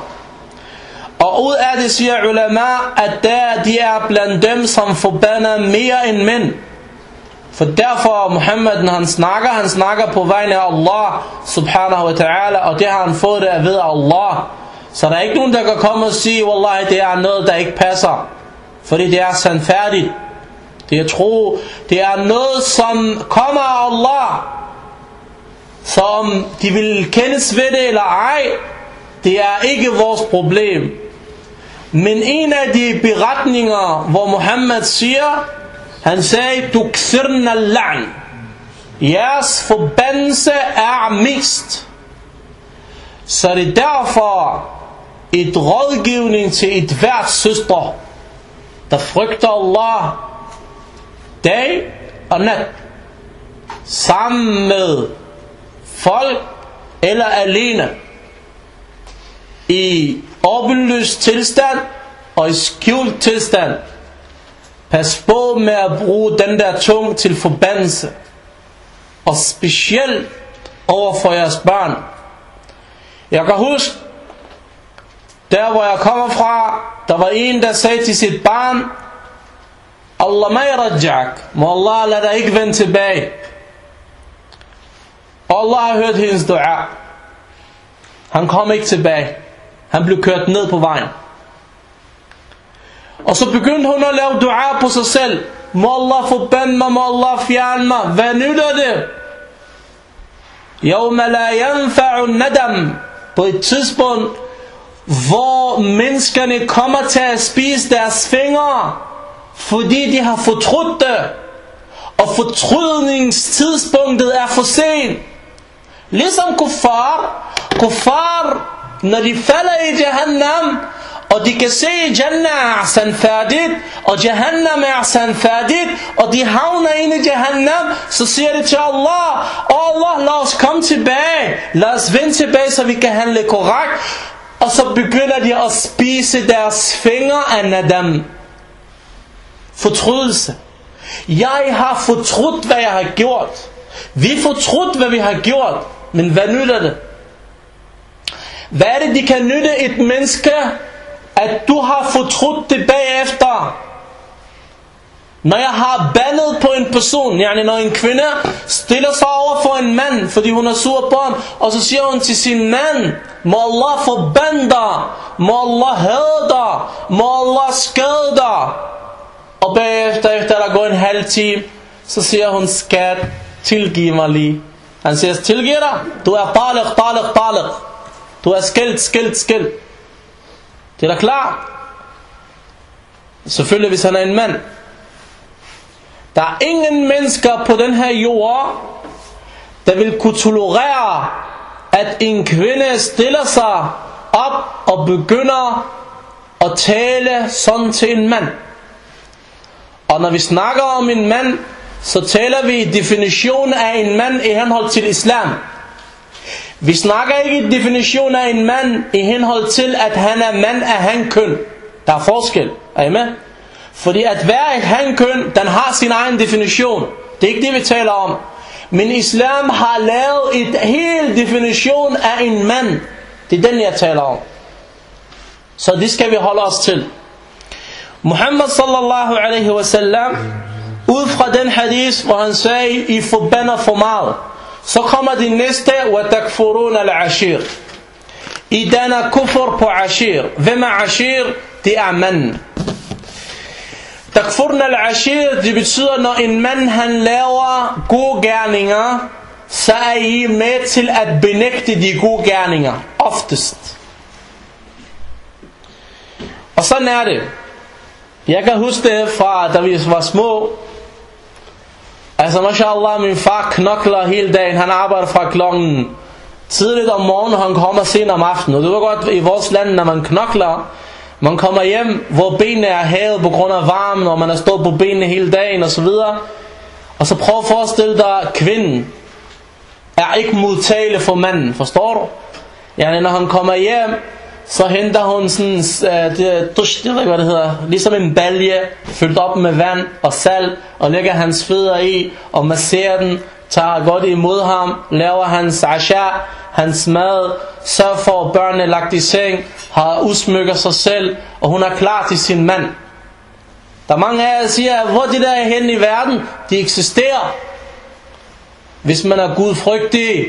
Og ud af det siger ulama, at der de er blandt dem, som forbander mere end mænd. For derfor Muhammad, når han snakker, han snakker på vegne af Allah subhanahu wa ta'ala, og det har han fået det at vide af Allah. Så der er ikke nogen, der kan komme og sige, wallahi, det er noget, der ikke passer. Fordi det er sandfærdigt. Det er tro. Det er noget, som kommer af Allah. Så om de vil kendes ved det eller ej, det er ikke vores problem. Men en af de beretninger, hvor Muhammad siger, han sagde, tukthirna al-la'n, jeres forbandelse er mest. Så det er derfor et rådgivning til et hvert søster, der frygter Allah dag og nat, sammen med folk eller alene, i åbenlyst tilstand og i skjult tilstand. Pas på med at bruge den der tung til forbandelse, og specielt over for jeres børn. Jeg kan huske, der hvor jeg kommer fra, der var en, der sagde til sit barn, Allah ma yarja'ak, må Allah lade dig ikke vende tilbage. Og Allah har hørt hendes dua. Han kom ikke tilbage. Han blev kørt ned på vejen. Og så begyndte hun at lave dua på sig selv. Må Allah forbande mig, må Allah fjerne mig. Hvad nytter det? Yawma la yanfa'u nadam. På et tidspunkt, hvor menneskerne kommer til at spise deres fingre, fordi de har fortrudt det. Og fortrydningstidspunktet er for sent. Ligesom kuffar. Kuffar, når de falder i Jahannam, og de kan se Jannah er sandfærdigt, og Jahannam er sandfærdigt, og de havner inde i Jahannam, så siger de til Allah, oh Allah, lad os komme tilbage, lad os vende tilbage, så vi kan handle korrekt. Og så begynder de at spise deres fingre af nadam. Fortrydelse. Jeg har fortrudt, hvad jeg har gjort. Vi fortrudt, hvad vi har gjort. Men hvad nytter det? Hvad er det, de kan nytte et menneske, at du har fortrudt det bagefter? Når jeg har bandet på en person, yani når en kvinde stiller sig over for en mand, fordi hun er sur på ham, og så siger hun til sin mand, må Allah forbande dig, må Allah hade dig, må Allah skade dig. Og bagefter, efter der går en halv time, så siger hun, skat, tilgiv mig lige. Han siger, tilgiv dig, du er taliq, taliq, taliq. Du er skilt, skilt, skilt. Det er da klart. Selvfølgelig hvis han er en mand. Der er ingen mennesker på den her jord, der vil kunne tolerere, at en kvinde stiller sig op og begynder at tale sådan til en mand. Og når vi snakker om en mand, så taler vi definition af en mand i henhold til islam. Vi snakker ikke definition af en mand i henhold til, at han er mand af hankøn. Der er forskel, er I med? Fordi at være et hankøn, den har sin egen definition. Det er ikke det vi taler om. Men islam har lavet et helt definition af en mand. Det er den jeg taler om. Så det skal vi holde os til. Muhammad sallallahu alaihi wasallam, ud fra den hadith, hvor han sagde, I forbander for meget, så kommer det næste, وَتَكْفُرُونَ الْعَشِيرِ. I danner kufr på ashir. Hvem er ashir? Det er manden. Takfurna al-ashir, det betyder, når en mand han laver gode gerninger, så er I med til at benægte de gode gerninger. Oftest. Og sådan er det. Jeg kan huske det fra, da vi var små. Altså, mashallah, min far knokler hele dagen. Han arbejder fra klokken tidligt om morgenen, og han kommer sent om aftenen. Og det var godt i vores land, når man knokler, man kommer hjem, hvor benene er hævet på grund af varmen, og man har stået på benene hele dagen, og så videre. Og så prøv at forestille dig, kvinden er ikke modtagelig for manden, forstår du? Ja, når han kommer hjem, så henter hun sådan, uh, det, dusch, jeg ved ikke hvad det hedder, ligesom en balje, fyldt op med vand og salt, og lægger hans fødder i, og masserer den, tager godt imod ham, laver hans asha, hans mad, sørger for at børnene er lagt i seng, har udsmykker sig selv, og hun er klar til sin mand. Der er mange af jer, der siger, hvor de der er henne i verden, de eksisterer. Hvis man er gudfrygtig,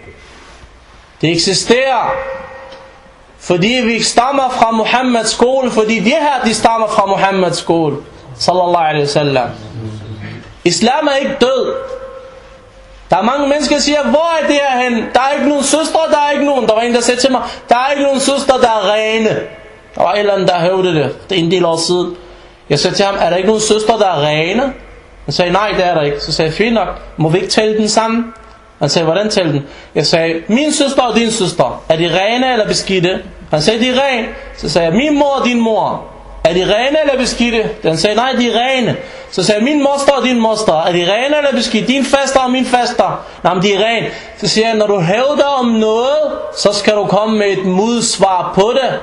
det eksisterer. Fordi vi stammer fra Muhammeds skole, fordi de her, de stammer fra Muhammeds skole, sallallahu alaihi wasallam. Islam er ikke død. Der er mange mennesker, der siger, hvor er det her hen? Der er ikke nogen søstre, der er ikke nogen. Der var en, der sagde til mig, der er ikke nogen søstre, der er rene. Der var et eller andet, der hævde det. Det er en del år siden. Jeg sagde til ham, er der ikke nogen søstre, der er rene? Han sagde, nej, det er der ikke. Så sagde jeg, fint nok, må vi ikke tale den sammen? Han sagde, hvordan tale den? Jeg sagde, min søster og din søster, er de rene eller beskidte? Han sagde, de er rene. Så sagde jeg, min mor og din mor, er de rene eller beskidte? Han sagde, nej, de er rene. Så sagde jeg, min moster og din moster, er de rene eller beskidte? Din faster og min faster, nej, men de er rene. Så siger jeg, når du hævder om noget, så skal du komme med et modsvar på det.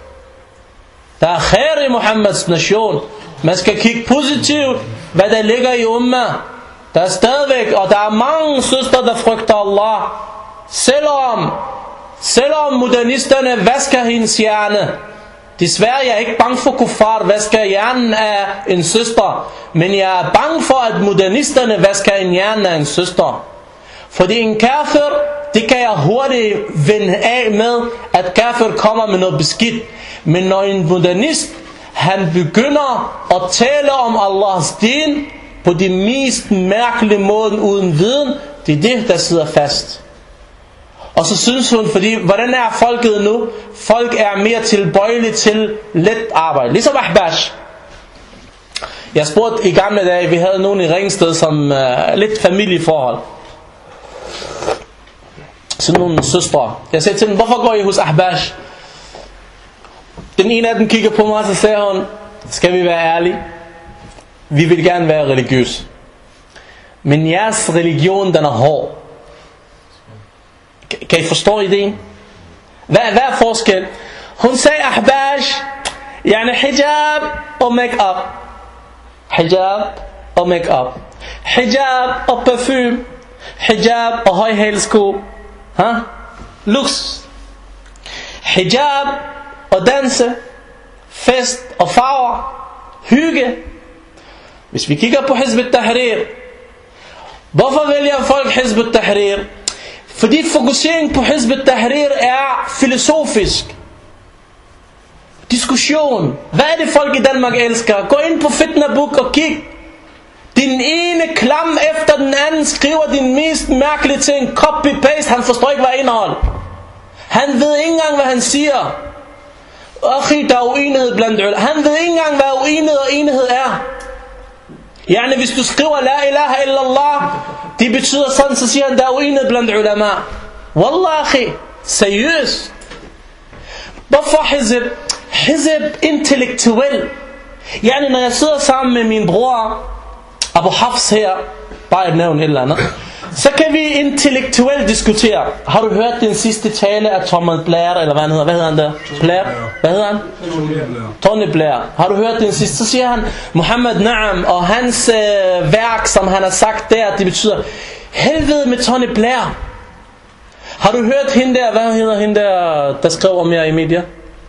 Der er khair i Muhammeds nation. Man skal kigge positivt, hvad der ligger i umma. Der er stadigvæk, og der er mange søstre, der frygter Allah. Selvom, selvom modernisterne vasker hendes hjerne. Desværre jeg er ikke bange for kuffar vasker hjernen af en søster, men jeg er bange for, at modernisterne vasker en hjerne af en søster. Fordi en kafir, det kan jeg hurtigt vende af med, at kafir kommer med noget beskidt. Men når en modernist, han begynder at tale om Allahs din på de mest mærkelige måder uden viden, det er det, der sidder fast. Og så synes hun, fordi hvordan er folket nu? Folk er mere tilbøjelige til let arbejde. Ligesom Ahbash. Jeg spurgte i gamle dage, vi havde nogen i Ringsted som uh, lidt familieforhold. Sådan nogle søstre. Jeg sagde til dem, hvorfor går I hos Ahbash? Den ene af dem kigger på mig, og så sagde hun, skal vi være ærlige? Vi vil gerne være religiøse. Men jeres religion, den er hård. Kan I forstå ideen? Hvad, hvad er forskel? Hun sagde Ahbash, yani hijab og make-up. Hijab og make-up. Hijab og parfume. Hijab og højhælsko. Ha? Lux. Hijab og danse. Fest og farver. Hygge. Hvis vi kigger på Hizb ut-Tahrir, hvorfor vælger folk Hizb ut-Tahrir? Fordi fokusering på Hizb ut-Tahrir er filosofisk. Diskussion. Hvad er det folk i Danmark elsker? Gå ind på Fitnabook og kig. Den ene klam efter den anden skriver din mest mærkelige ting. Copy-paste, han forstår ikke hvad indhold. Han ved ikke engang hvad han siger. Akhi, der er uenighed blandt ulama. Han ved ikke engang hvad uenighed og enighed er. Yani hvis du skriver la ilaha illallah, det betyder sådan, så siger han der er uenighed blandt ulama. Wallah akhi, seriøst. Hvorfor Hizb? Hizb intellektuel. Yani når jeg sidder sammen med min bror Abu Hafs her, bare et nævn et eller andet, så kan vi intellektuelt diskutere. Har du hørt den sidste tale af Thomas Blair, eller hvad han hedder? Hvad hedder han der? Blair? Hvad hedder han? Tony Blair. Har du hørt den sidste? Så siger han Muhammad Naam, og hans øh, værk, som han har sagt der, det betyder helvede med Tony Blair. Har du hørt hende der? Hvad hedder hende der, der skrev om jer i media?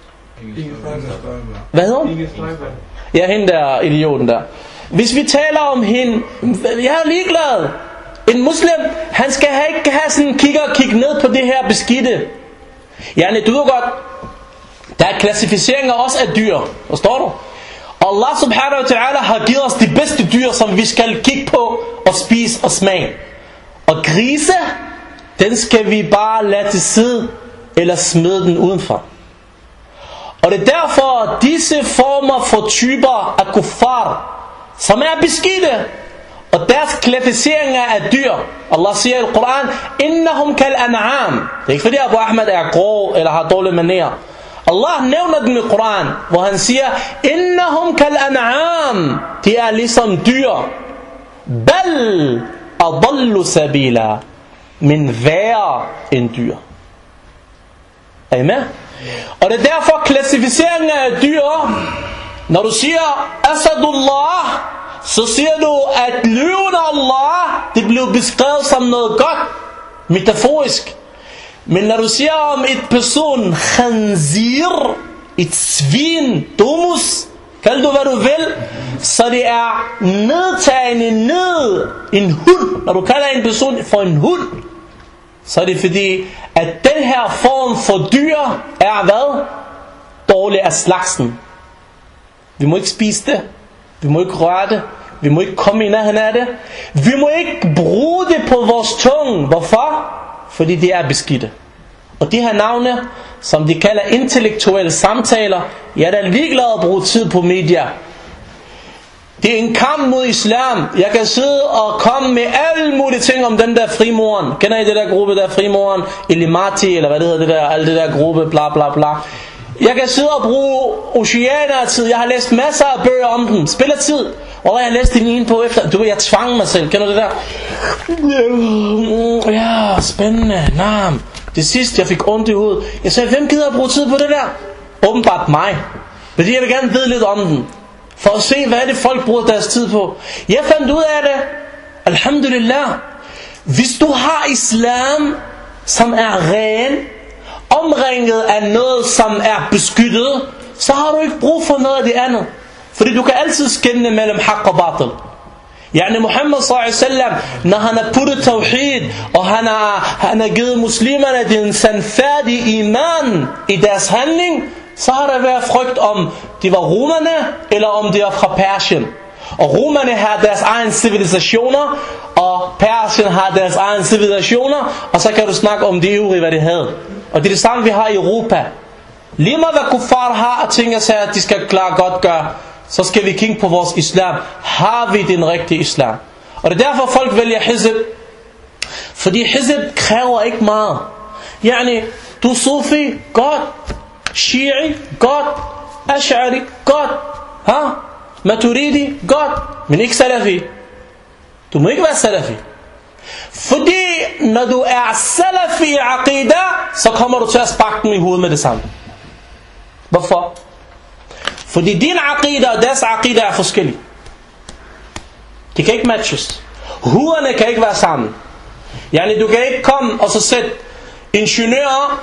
Hvad hedder hun? Ja, hende der idioten der. Hvis vi taler om hende, jeg er ligeglad. En muslim, han skal ikke have sådan kigger og kigge ned på det her beskidte. Yani, du ved godt, der er klassificeringer også af dyr. Forstår du? Allah subhanahu wa ta'ala har givet os de bedste dyr, som vi skal kigge på og spise og smage. Og grise, den skal vi bare lade til side, eller smide den udenfor. Og det er derfor, disse former for typer af kuffar, som er beskidte, og deres klassificeringer af dyr. Allah siger i Koran, innahum kal an'am. Det er ikke fordi Abu Ahmed er grå eller har dårlige manerer. Allah nævner dem i Koran, hvor han siger, innahum kal an'am. De er ligesom dyr. Bal adallu sabila. Men værre end dyr. Er I med? Og det er derfor klassificeringen af dyr. Når du siger Asadullah, så siger du at løven af Allah, det blev beskrevet som noget godt, metaforisk. Men når du siger om et person khanzir, et svin, domus, kald du hvad du vil, så det er nedtagende ned en hund. Når du kalder en person for en hund, så er det fordi at den her form for dyr er hvad? Dårlig af slagsen. Vi må ikke spise det. Vi må ikke røre det. Vi må ikke komme i nærheden af det. Vi må ikke bruge det på vores tunge. Hvorfor? Fordi det er beskidte. Og de her navne, som de kalder intellektuelle samtaler, jeg er da ligeglad at bruge tid på media. Det er en kamp mod islam. Jeg kan sidde og komme med alle mulige ting om den der frimoren. Kender I det der gruppe der frimoren? Elimati, eller hvad det hedder, det der, alle det der gruppe, bla bla bla. Jeg kan sidde og bruge oceaner af tid. Jeg har læst masser af bøger om dem. Spiller tid. Og jeg har læst den ene på efter. Du ved, jeg tvang mig selv. Kender du det der? Ja, spændende. Nam. Det sidste, jeg fik ondt i hovedet. Jeg sagde, hvem gider at bruge tid på det der? Åbenbart mig. Fordi jeg vil gerne vide lidt om den. For at se, hvad er det folk bruger deres tid på. Jeg fandt ud af det. Alhamdulillah. Hvis du har islam, som er ren, omringet af noget, som er beskyttet, så har du ikke brug for noget af det andet. Fordi du kan altid skelne mellem haq og batil. Yani Muhammad sallallahu alaihi wasallam, når han har puttet tawhid, og han har, han har givet muslimerne den sandfærdige iman i deres handling, så har der været frygt om, de var romerne, eller om de var fra Persien. Og romerne har deres egen civilisationer, og Persien har deres egen civilisationer, og så kan du snakke om de øvrige, hvad de havde. Og det er det samme, vi har i Europa. Lige meget hvad kuffar har, og tænker sig, at de skal klare godt gøre, så skal vi kigge på vores islam. Har vi den rigtige islam? Og det er derfor, folk vælger hizb. Fordi hizb kræver ikke meget. Yani, du er sufi, godt. Shi'i, godt. Ash'ari, godt. Ha? Maturidi, godt. Men ikke salafi. Du må ikke være salafi. Fordi når du er salafi i aqida, så kommer du til at sparke dem i hovedet med det samme. Hvorfor? Fordi din aqida og deres aqida er forskellige. De kan ikke matches. Huerne kan ikke være sammen. Yani du kan ikke komme og så sætte ingeniører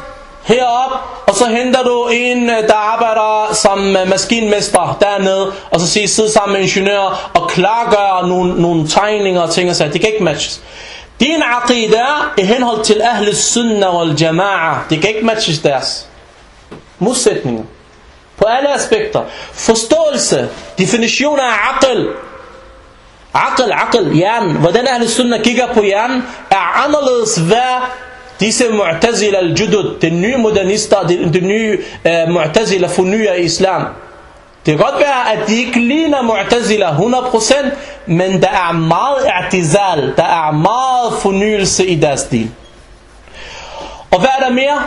herop, og så henter du en, der arbejder som maskinmester dernede, og så siger, sidde sammen med ingeniører og klargøre nogle, nogle tegninger og ting og sager. Det kan ikke matches. Din aqidah i henhold til Ahl Sunnah wal Jama'a, det kan ikke matches deres modsætninger. På alle aspekter. Forståelse, definition af aql. Aql, aql, hjernen. Hvordan Ahl Sunnah kigger på hjernen, er anderledes hvad disse Mu'tazila al-Judud, de nye modernister, de, de nye uh, Mu'tazila fornyer i islam. Det kan godt være, at de ikke ligner Mu'tazila hundrede procent, men der er meget i'tizal, der er meget fornyelse i deres din. Og hvad er der mere?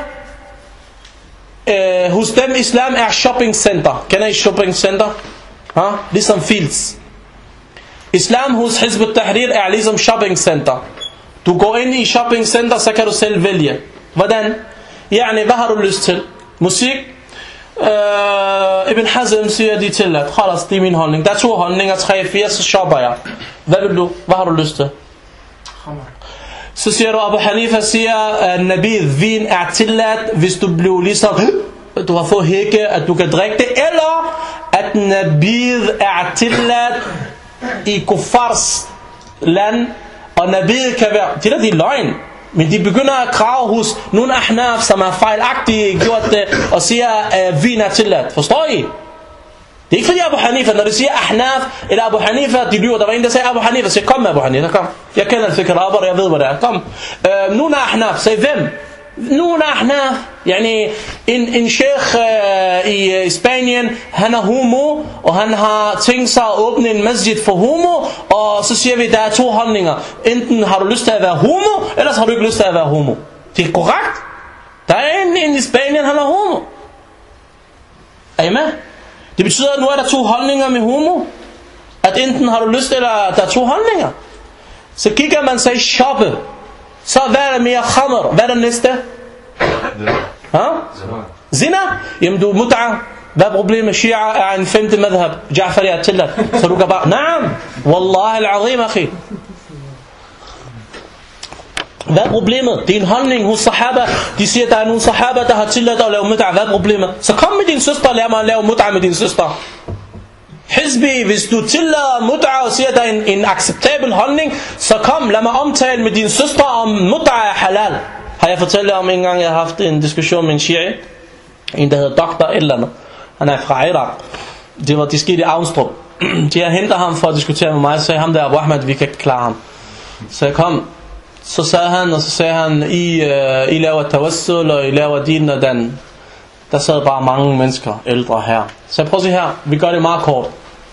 Uh, hos dem islam er shopping center. Kender I shopping center? Ha? Ligesom Fields. Islam hos Hizb ut-Tahrir er ligesom shopping center. Du går ind i shopping center, så kan du selv vælge. Hvordan? Yani, hvad har du lyst til? Musik? Uh, Ibn Hazm siger, de tilladt. Khalas, det er min holdning. Der er to holdninger, tre, fire, så shopper jeg. Hvad vil du? Hvad har du lyst til? Så siger du, Abu Hanifa siger, at nabid, vin er tilladt, hvis du bliver ligesom, du har fået hække, at du kan drikke det. Eller, at nabid er tilladt i kuffars land, og nabid kan være, det er de løgn, men de begynder at krave hos nogle ahnaf, som har fejlagtigt gjort det, og siger, at vin er tilladt. Forstår I? Det er ikke fordi Abu Hanifa, når de siger ahnaf, eller Abu Hanifa, de lyver. Der var en, der sagde Abu Hanifa, så kom med Abu Hanifa, kom. Jeg kender det fikr arbejde, jeg ved, hvad det er. Kom. Øh, nogle ahnaf, sagde hvem? Nogle ahnaf, yani en, en sheikh uh, i, i Spanien, han er homo, og han har tænkt sig at åbne en masjid for homo, og så siger vi, der er to holdninger. Enten har du lyst til at være homo, eller så har du ikke lyst til at være homo. Det er korrekt. Der er en, en i Spanien, han er homo. Er I med? Det betyder, at nu er der to holdninger med homo. At enten har du lyst, eller der er to holdninger. Så kigger man sig shoppe. Så hvad er der mere khamr? Hvad er der næste? Ha? Zina? Jamen du er mut'a. Hvad er problemet? Shia er en femte madhab. Ja'fari er tilladt. Så du kan bare, naam. Wallahi al-azim, akhi. Hvad er problemet? Det er en holdning hos sahaba. De siger, at der er nogle sahaba, der har tilladt at lave mut'a. Hvad er problemet? Så kom med din søster og lær mig at lave mut'a med din søster. Hizbi, hvis du tillader mut'a og siger, at der er en, en acceptabel holdning, så kom, lad mig omtale med din søster om mut'a er halal. Har jeg fortalt jer om en gang, jeg har haft en diskussion med en shi'i, en der hedder doktor et eller andet. Han er fra Irak. Det var, de skete i Avnstrup. De har hentet ham for at diskutere med mig, så sagde ham der, Abu Ahmed, vi kan ikke klare ham. Så jeg kom, så sagde han, og så sagde han, I, uh, I laver tawassul, og I laver din og den. Der sad bare mange mennesker, ældre her. Så jeg prøver at sige her, vi gør det meget kort.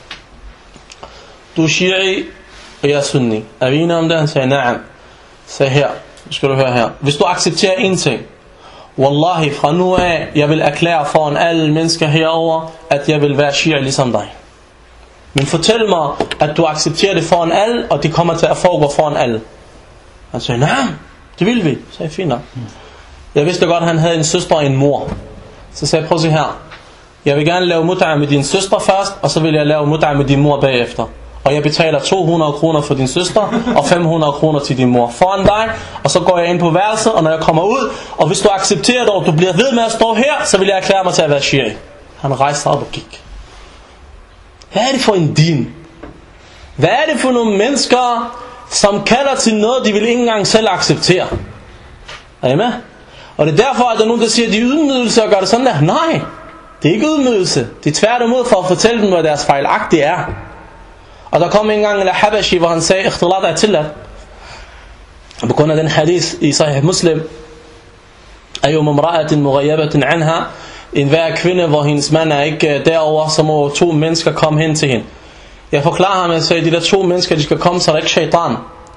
Du er shi'i, og jeg er sunni. Er vi enige om det? Han sagde, na'am. Sagde her, nu skal du høre her. Hvis du accepterer en ting, wallahi, fra nu af, jeg vil erklære foran alle mennesker herover, at jeg vil være shi'i ligesom dig. Men fortæl mig, at du accepterer det foran alle, og det kommer til at foregå foran alle. Han sagde, na'am, det vil vi. Så sagde, fint nok. Jeg vidste godt, at han havde en søster og en mor. Så sagde jeg, prøv at se her. Jeg vil gerne lave mut'a med din søster først, og så vil jeg lave mut'a med din mor bagefter. Og jeg betaler to hundrede kroner for din søster, og fem hundrede kroner til din mor foran dig. Og så går jeg ind på værelset, og når jeg kommer ud, og hvis du accepterer det, og du bliver ved med at stå her, så vil jeg erklære mig til at være shi'i. Han rejste op og gik. Hvad er det for en din? Hvad er det for nogle mennesker, som kalder til noget, de vil ikke engang selv acceptere? Er I med? Og det er derfor, at der er nogen, der siger, at de er ydmygelse og gør det sådan der. Nej, det er ikke ydmygelse. Det er tværtimod for at fortælle dem, hvad deres fejlagtige er. Og der kom en gang en Habashi, hvor han sagde, ikhtilat er tilladt. På grund af den hadith i Sahih Muslim, Ayyum imra'atin mughayyabatin anha, en hver kvinde, hvor hendes mand er ikke derover, så må to mennesker komme hen til hende. Jeg forklarer ham, at jeg sagde, de der to mennesker, de skal komme, så er der ikke shaitan.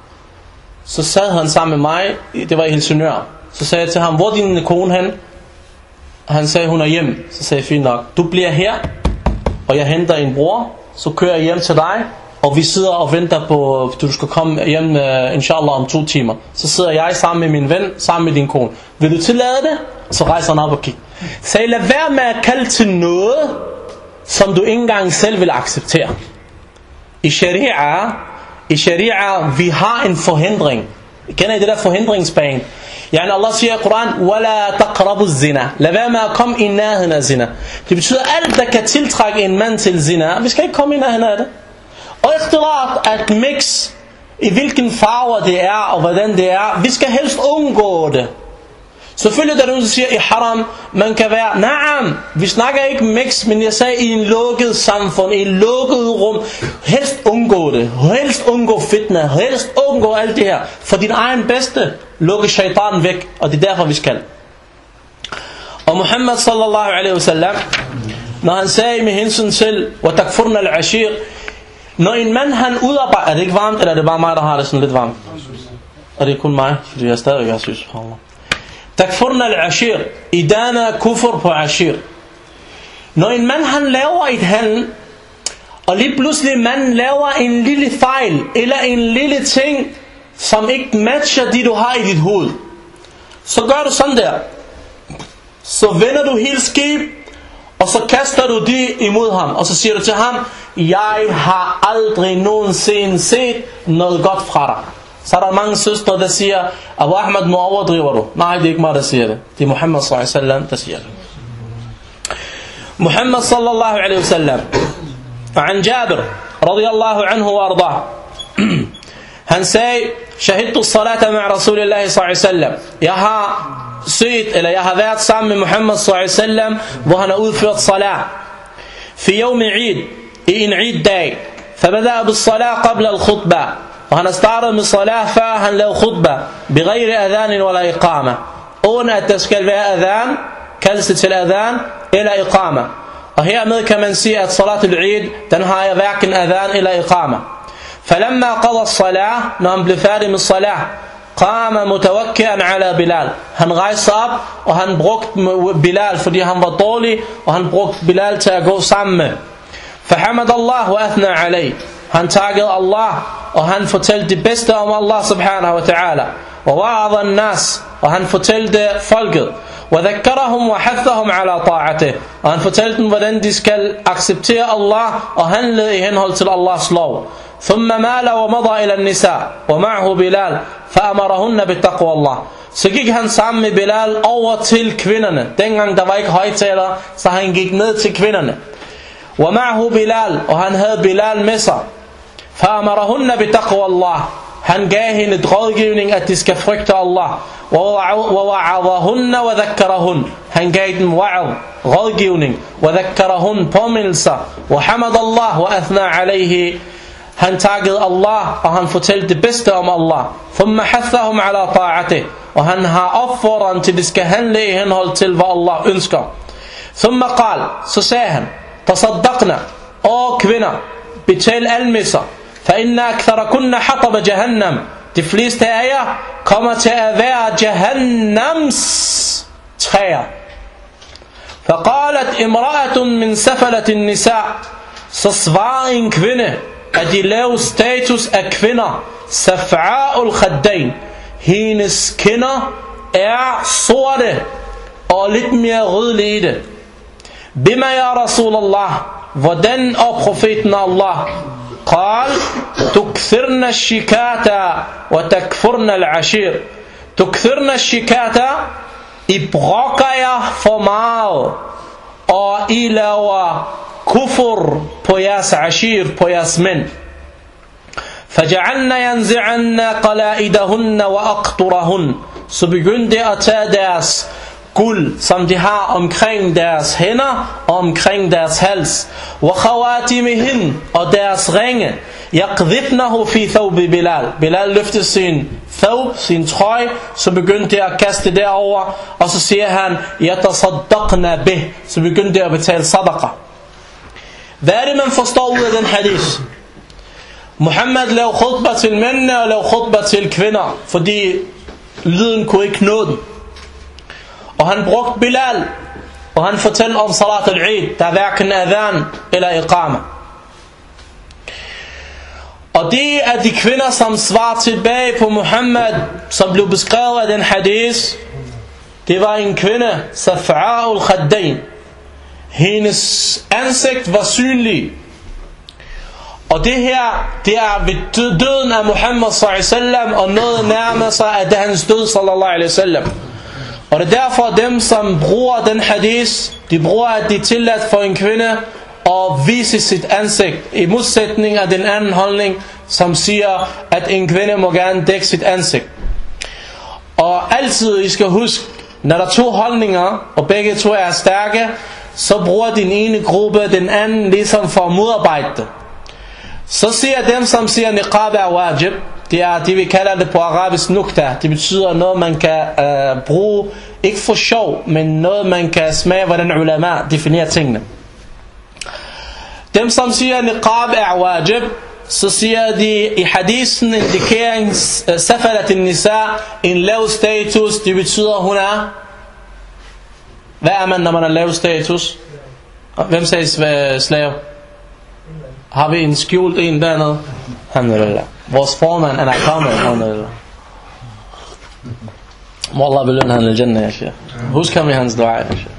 Så sad han sammen med mig, det var i Helsingør. Så sagde jeg til ham, hvor er din kone hen? Han sagde, hun er hjem. Så sagde jeg, fint nok, du bliver her, og jeg henter en bror, så kører jeg hjem til dig, og vi sidder og venter på, at du skal komme hjem, uh, inshallah, om to timer. Så sidder jeg sammen med min ven, sammen med din kone. Vil du tillade det? Så rejser han op og kigger. Så lad være med at kalde til noget, som du ikke engang selv vil acceptere. I sharia, i sharia, vi har en forhindring. Kender I det der forhindringsbane? Yani Allah siger i Koran, وَلَا تَقْرَبُ الزِّنَا. Lad være med at komme i nærheden af zina. Det betyder, alt der kan tiltrække en mand til zina, vi skal ikke komme i nærheden af det. Og ikhtilat, at mix i hvilken farver det er og hvordan det er, vi skal helst undgå det. Selvfølgelig der er nogen der siger i haram, man kan være, naam, vi snakker ikke mix, men jeg sagde i en lukket samfund, i en lukket rum, helst undgå det, helst undgå fitna, helst undgå alt det her, for din egen bedste, lukke shaitanen væk, og det er derfor vi skal. Og Muhammad sallallahu alaihi wasallam, når han sagde med hensyn til, وَتَكْفُرْنَ الْعَشِيرِ, når en mand han udarbejder, er det ikke varmt, eller er det bare mig der har det sådan lidt varmt? Er det kun mig, fordi jeg stadigvæk har synes, subhanallah. Takfurna al-ashir, idana kufur på ashir. Når en mand han laver et handel, og lige pludselig manden laver en lille fejl, eller en lille ting, som ikke matcher det du har i dit hoved, så gør du sådan der. Så vender du helt skib, og så kaster du det imod ham, og så siger du til ham, jeg har aldrig nogensinde set noget godt fra dig. Så er der mange søstre, der siger, Abu Ahmad, nu overdriver du. Nej, det er ikke mig, der siger det. Det er Muhammad sallallahu alaihi wasallam, der siger det. Muhammad sallallahu alaihi wasallam, an Jabir, radiyallahu anhu wa ardah, han sagde, shahidtu salata med Rasulillahi sallallahu alaihi wasallam. Jeg har set, eller jeg har været sammen med Muhammad sallallahu alaihi wasallam, hvor han har udført salat. Fi yawmi Eid, i en Eid-dag. Fabada bis salat qabla al-khutbah. Og han har startet med salat, før han lavede khutbah, بغير adhan ولا iqama, uden at der skal være adhan, kaldelse til adhan, eller iqama. Og hermed kan man sige, at salat al-Eid, den har jeg hverken adhan eller iqama. فلما قضى الصلاة, når han blev færdig med salat, قام متوكئا على Bilal. Han rejste op, og han brugte Bilal, fordi han var dårlig, og han brugte Bilal til at gå sammen med. فحمد الله وأثنى عليه. Han takkede Allah, og han fortalte det bedste om Allah subhanahu wa ta'ala. ووعظ الناس, og han fortalte folket. وذكرهم وحثهم على طاعته, og han fortalte dem, hvordan de skal acceptere Allah og handle i henhold til Allahs lov. ثم مال ومضى إلى النساء ومعه بلال فأمرهن بتقوى الله. Så gik han sammen med Bilal over til kvinderne. Dengang der var ikke højtalere, så han gik ned til kvinderne. ومعه بلال, og han havde Bilal med sig. فأمرهن بتقوى الله. Han gav hende et rådgivning, at de skal frygte Allah. ووعظهن وذكرهن. Han gav dem wa'ad, rådgivning. وذكرهن, påmindelser. وحمد الله وأثنى عليه. Han takkede Allah, og han fortalte det bedste om Allah. ثم حثهم على طاعته. Og han har opfordret til, at de skal handle i henhold til, hvad Allah ønsker. ثم قال, så sagde han, تصدقنا, og kvinder, betal almisser, فإن أكثركن حطب جهنم. De fleste af jer kommer til at være Jahannams træer. فقالت امرأة من سفلة النساء. Så svarer en kvinde af de lave status af kvinder, سفعاء الخدين. Hendes kinder er sorte og lidt mere rødlige i det. بما يا رسول الله, hvordan og profeten Allah? قال تكثرن الشكاة وتكفرن العشير. تكثرن الشكاة, I brokker jer for meget, og I laver kufur på jeres ashir, på jeres mænd. فجعلن ينزعن قلائدهن وأقطرهن. Så begyndte at tage deres guld, som de har omkring deres hænder og omkring deres hals, وخواتمهن, og deres ringe, يقذفنه في ثوب Bilal. Bilal løftede sin thawb, sin trøje, så begyndte de at kaste derover, og så siger han, يتصدقن به, så begyndte de at betale sadaqa. Hvad er det man forstår ud af den hadith? Muhammad lavede khutbah til mændene og lavede khutbah til kvinder, fordi lyden kunne ikke nå den. Og han brugte Bilal, og han fortalte om salat al-Eid, der er hverken adhan eller iqama. Og det er de kvinder, som svarer tilbage på Muhammad, som blev beskrevet af den hadith. Det var en kvinde, Safa'a'ul Khaddain. Hendes ansigt var synlig, Og det her, det er ved døden af Muhammad sallallahu alaihi wasallam, og noget nærmer sig af det hans død sallallahu alaihi wasallam. Og det er derfor dem som bruger den hadith, de bruger at det er tilladt for en kvinde at vise sit ansigt, i modsætning af den anden holdning, som siger at en kvinde må gerne dække sit ansigt. Og altid I skal huske, når der er to holdninger, og begge to er stærke, så bruger den ene gruppe den anden ligesom for at modarbejde det. Så siger dem som siger niqab er wajib, det er det vi kalder det på arabisk nukta. Det betyder noget man kan øh, bruge, ikke for sjov, men noget man kan smage, hvordan ulama definerer tingene. Dem som siger niqab er wajib, så siger de i hadisen indikering safalat an-nisa, en lav status. Det betyder hun er, hvad er man når man er lav status? Hvem sagde slave? Har vi en skjult en dernede? Alhamdulillah. Vores formand er der kommet. Alhamdulillah. Må Allah belønne han i Jannah, ja sheikh. Husk ham i hans dua, ja sheikh.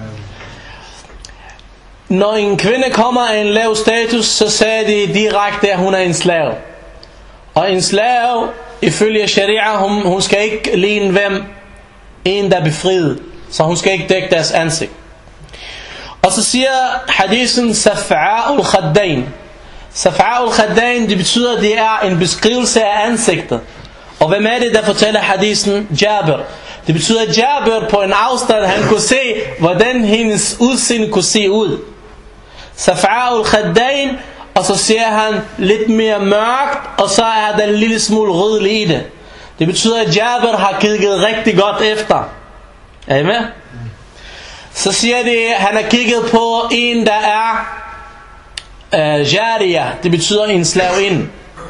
Når en kvinde kommer af en lav status, så sagde de direkte at hun er en slave. Og en slave, ifølge sharia, hun, hun skal ikke ligne hvem? En der er befriet. Så hun skal ikke dække deres ansigt. Og så siger hadisen saf'a'ul khaddain. Saf'a'ul khaddain, det betyder, det er en beskrivelse af ansigtet. Og hvem er det, der fortæller hadisen? Jabir. Det betyder, at Jabir på en afstand, han kunne se, hvordan hendes udseende kunne se ud. Saf'a'ul khaddain, og så ser han lidt mere mørkt, og så er der en lille smule rødlig i det. Det betyder, at Jabir har kigget rigtig godt efter. Er I med? Så siger de, han har kigget på en, der er uh, jariya, det betyder en slaveinde.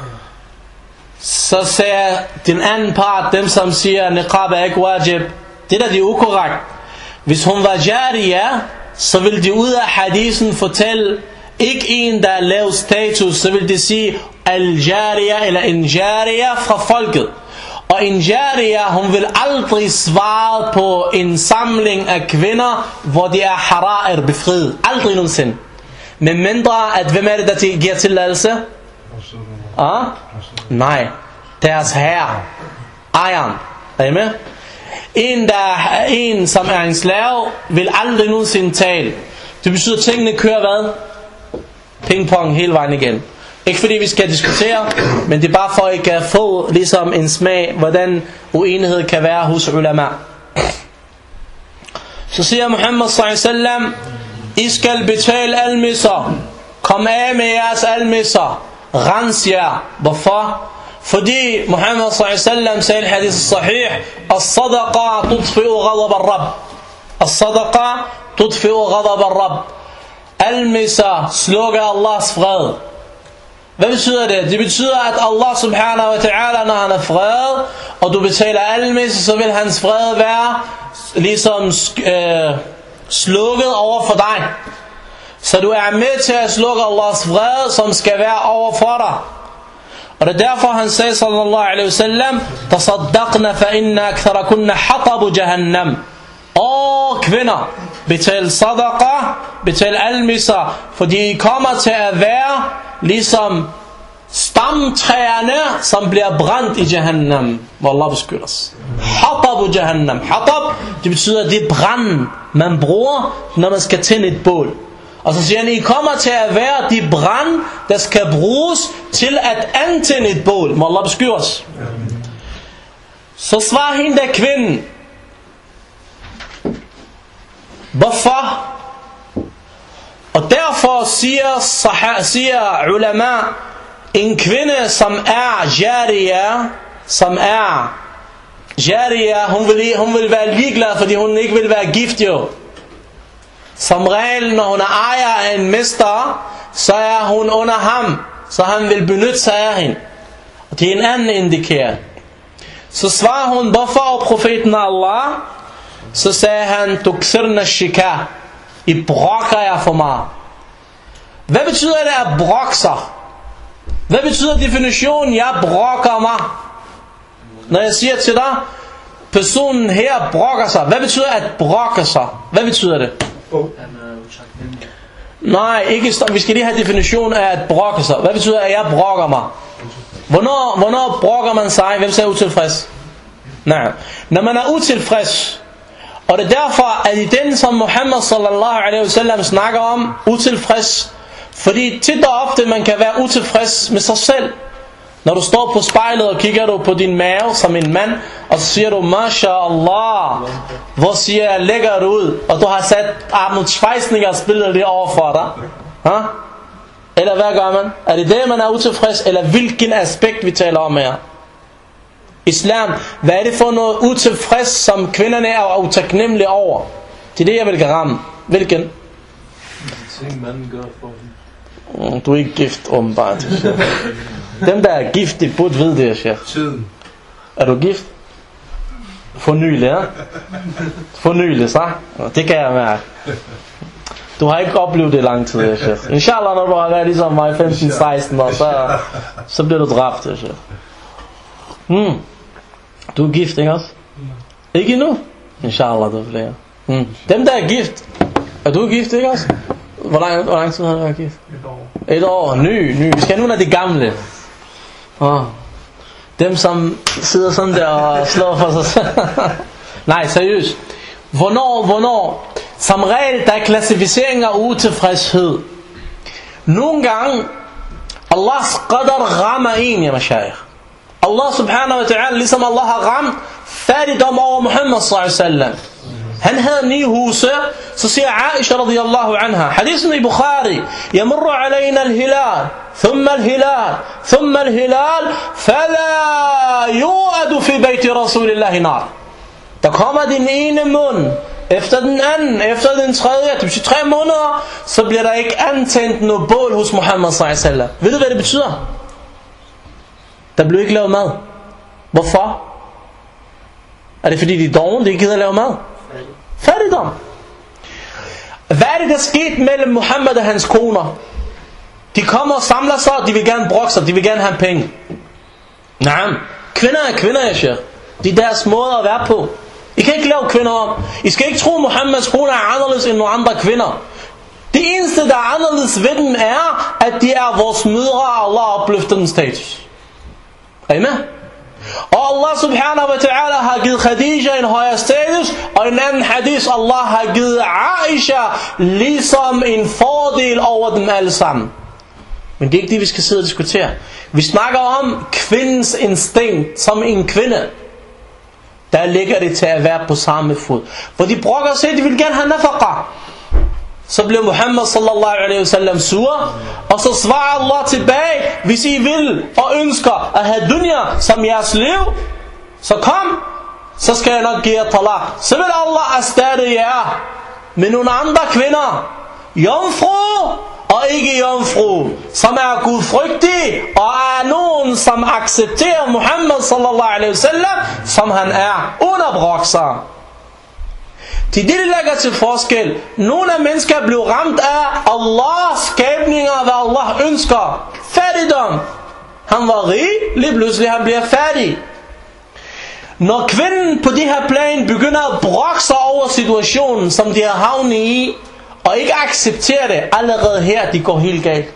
Så siger den anden part, dem som siger, niqab er ikke wajib, det der det er ukorrekt. Hvis hun var jariya, så vil de ud af hadisen fortælle, ikke en der er lav status, så vil de sige, al-jariya eller en jariya fra folket. Og en jariya, hun vil aldrig svare på en samling af kvinder, hvor de er hara'ir befriet. Aldrig nogensinde. Men mindre, at hvem er det, der giver tilladelse? Ah? Nej. Deres herre. Ejeren. Er I med? En, der, en, som er en slave, vil aldrig nogensinde tale. Det betyder, at tingene kører hvad? Pingpong hele vejen igen. Ikke fordi vi skal diskutere, men det er bare for at I kan få ligesom en smag, hvordan uenighed kan være hos ulama. Så siger Muhammad sallallahu alaihi wasallam, I skal betale almisser. Kom af med jeres almisser. Rens jer. Hvorfor? Fordi Muhammad sallallahu alaihi wasallam sagde i hadith sahih, as-sadaqa tudfi'u ghadab ar-rabb. As-sadaqa tudfi'u ghadab ar-rabb. Almisser slukker Allahs fred. Hvad betyder det? Det betyder, at Allah subhanahu wa ta'ala, når han er fred, og du betaler almisse, så vil hans fred være ligesom øh, slukket over for dig. Så du er med til at slukke Allahs fred, som skal være over for dig. Og det er derfor han sagde sallallahu alaihi wasallam, tasaddaqna fa inna aktharakunna hatabu jahannam. Og kvinder, betal sadaqa, betal almisser, fordi I kommer til at være ligesom stamtræerne, som bliver brændt i Jahannam, hvor Allah beskytter os. Hatabu Jahannam. Hatab, det betyder, det er brand, man bruger, når man skal tænde et bål. Og så siger han, I kommer til at være de brand, der skal bruges til at antænde et bål, hvor Allah beskytter os. Så svarer hende der kvinden, hvorfor? Og derfor siger, siger ulama, en kvinde som er jariya, som er jariya, hun vil, hun vil være ligeglad, fordi hun ikke vil være gift jo. Som regel, når hun er ejer af en mester, så er hun under ham, så han vil benytte sig af hende. Og det er en anden indikering. Så svarer hun, hvorfor profeten Allah? Så sagde han, tuksirna shika, I brokker jer for mig. Hvad betyder det at brokke sig? Hvad betyder definitionen, jeg brokker mig? Når jeg siger til dig, personen her brokker sig. Hvad betyder at brokke sig? Hvad betyder det? Nej, ikke stop. Vi skal lige have definition af at brokke sig. Hvad betyder at jeg brokker mig? Hvornår, hvornår brokker man sig? Hvem siger utilfreds? Nej. Når man er utilfreds. Og det er derfor, at i den, som Muhammad sallallahu alaihi wasallam snakker om, utilfreds. Fordi tit og ofte, man kan være utilfreds med sig selv. Når du står på spejlet og kigger du på din mave som en mand, og så siger du, MashaAllah, hvor siger jeg, lækker du ud, og du har sat Arnold Schwarzeneggers billede lige over for dig. Ha? Eller hvad gør man? Er det det, man er utilfreds, eller hvilken aspekt vi taler om her? Islam, hvad er det for noget utilfreds, som kvinderne er utaknemmelige over? Det er det, jeg vil ramme. Hvilken? Ting manden gør for dem. Du er ikke gift, åbenbart. Dem der er gift, de burde vide det, chef. Tiden. Er du gift? For nylig, ja? For nylig, så? Det kan jeg mærke. Du har ikke oplevet det lang tid, chef. Inshallah, når du har været ligesom mig femten seksten år, så, så bliver du dræbt, chef. Hmm. Du er gift, ikke også? Ikke endnu? Inshallah, du bliver. Hmm. Dem der er gift. Er du gift, ikke også? Hvor lang, hvor lang tid har du været gift? Et år. Et år, ny, ny. Vi skal nu, når de gamle. Oh. Dem, som sidder sådan der og slår for sig selv. Nej, seriøst. Hvornår, hvornår? Som regel, der er klassificering af utilfredshed. Nogle gange, Allahs qadar rammer en, ja mashayikh. Allah subhanahu wa ta'ala, ligesom Allah har ramt fattigdom over Muhammad sallallahu alaihi wasallam. Han havde ni huse, så siger Aisha radiyallahu anha, hadithen i Bukhari, yamurru alayna al-hilal, thumma al-hilal, thumma al-hilal, fala yu'adu fi bayti rasulillahi nar. Der kommer den ene mund, efter den anden, efter den tredje, det betyder tre måneder, så bliver der ikke antændt noget bål hos Muhammad sallallahu alaihi wasallam. Ved du hvad det betyder? Der blev ikke lavet mad. Hvorfor? Er det fordi de er dogne, de ikke gider lave mad? Fattigdom. Hvad er det der skete mellem Muhammad og hans koner? De kommer og samler sig, og de vil gerne brokke sig, de vil gerne have penge. Nej, kvinder er kvinder, jeg siger. Det er deres måde at være på. I kan ikke lave kvinder om. I skal ikke tro, at Muhammads koner er anderledes end nogle andre kvinder. Det eneste, der er anderledes ved dem, er, at de er vores mødre, og Allah opløfter den status. Er I med? Og Allah subhanahu wa ta'ala har givet Khadija en højere status, og en anden hadith, Allah har givet Aisha ligesom en fordel over dem alle sammen. Men det er ikke det, vi skal sidde og diskutere. Vi snakker om kvindens instinkt som en kvinde. Der ligger det til at være på samme fod. For de brokker sig, de vil gerne have nafaqa. Så bliver Muhammad sallallahu alaihi wasallam sur, og så svarer Allah tilbage, hvis I vil og ønsker at have dunya som jeres liv, så kom, så skal jeg nok give jer talaq. Så vil Allah erstatte jer med nogle andre kvinder, jomfru og ikke jomfru, som er gudfrygtige og er nogen, som accepterer Muhammad sallallahu alaihi wasallam, som han er, uden at brokke sig. Til det lægger til forskel. Nogle af mennesker bliver ramt af Allahs skabninger, hvad Allah ønsker. Fattigdom. Han var rig, lige pludselig han bliver fattig. Når kvinden på det her plan begynder at brokke sig over situationen, som de har havnet i, og ikke accepterer det, allerede her, de går helt galt.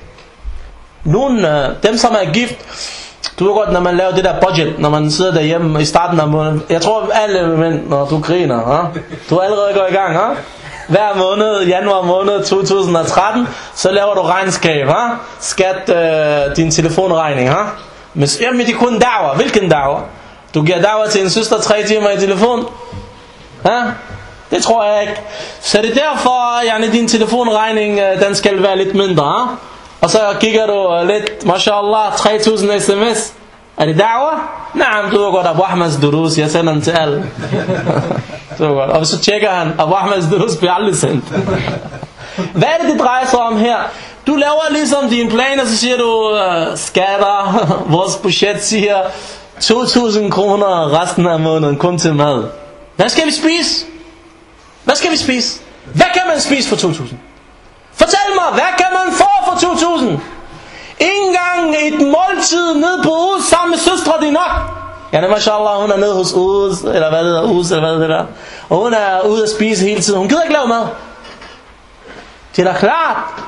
Nogle, dem som er gift, du ved godt, når man laver det der budget, når man sidder derhjemme i starten af måneden. Jeg tror alle mænd, når du griner, ha? Du er allerede gået i gang, ha? Hver måned, januar måned to tusind og tretten, så laver du regnskab, ha? Skat øh, din telefonregning, ha? Men, jamen det er kun dager. Hvilken dager? Du giver dager til en søster tre timer i telefon, ha? Det tror jeg ikke. Så det er derfor, at din telefonregning, den skal være lidt mindre, ha? Og så kigger du lidt, mashallah, tre tusind sms. Er det da'wah? Nej, du ved godt, Abu Ahmads durus, jeg sender den til alle. Du ved godt. Og så tjekker han, Abu Ahmads durus bliver aldrig sendt. Hvad er det, det drejer sig om her? Du laver ligesom din plan, og så siger du, uh, skatter, vores budget siger to tusind kroner resten af måneden, kun til mad. Hvad skal vi spise? Hvad skal vi spise? Hvad kan man spise for to tusind? Fortæl mig, hvad kan man få for to tusind? Ingen gang et måltid ned på Uz sammen med søstre, det er nok. Ja, det mashallah, hun er nede hos Uz, eller hvad det hedder, Uz, eller hvad det der. Og hun er ude at spise hele tiden. Hun gider ikke lave mad. Det er da klart,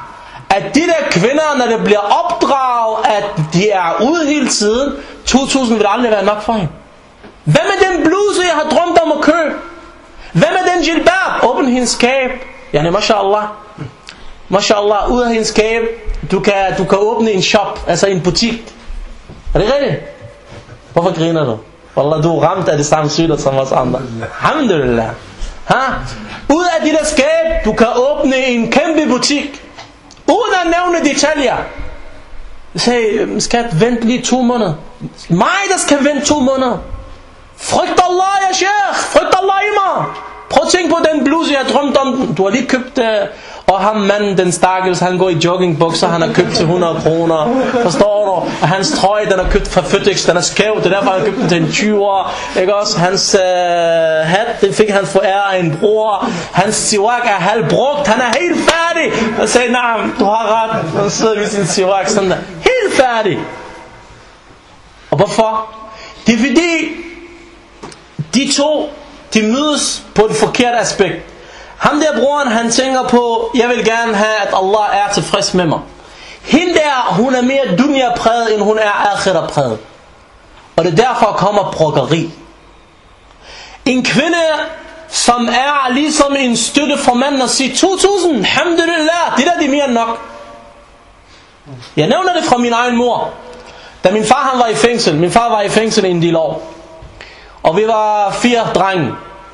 at de der kvinder, når det bliver opdraget, at de er ude hele tiden, to tusind vil aldrig være nok for hende. Hvad med den bluse, jeg har drømt om at købe? Hvad med den jilbab? Åbn hendes skab. Yani, mashallah. Mashallah, ud af hendes skab. Du kan, du kan åbne en shop, altså en butik. Er det rigtigt? Hvorfor griner du? Wallah, du er ramt af det samme sygdom som os andre. Alhamdulillah. Ha? Ud af de der skab, du kan åbne en kæmpe butik. Uden at nævne detaljer. Jeg sagde, skat, vent lige to måneder. Mig, der skal vente to måneder. Frygt Allah, ja sheikh. Frygt Allah i mig. Prøv at tænke på den bluse, jeg drømte om. Du har lige købt, uh, og ham manden, den stakkels, han går i joggingbukser, han har købt til hundrede kroner. Forstår du? Og hans trøje, den er købt fra Føtex, den er skæv. Det er derfor, han har købt den til en tyver. Ikke også? Hans uh, hat, den fik han foræret af en bror. Hans siwak er halvbrugt. Han er helt færdig. Jeg sagde, nej, du har ret. Han sidder med sin siwak sådan der. Helt færdig. Og hvorfor? Det er fordi, de to, de mødes på et forkert aspekt. Ham der broren, han tænker på, jeg vil gerne have, at Allah er tilfreds med mig. Hende der, hun er mere dunya-præget, end hun er akhira-præget. Og det er derfor kommer brokkeri. En kvinde, som er ligesom en støtte for manden og siger, to tusind, alhamdulillah, det der det er mere end nok. Jeg nævner det fra min egen mor. Da min far han var i fængsel, min far var i fængsel i en del år. Og vi var fire drenge.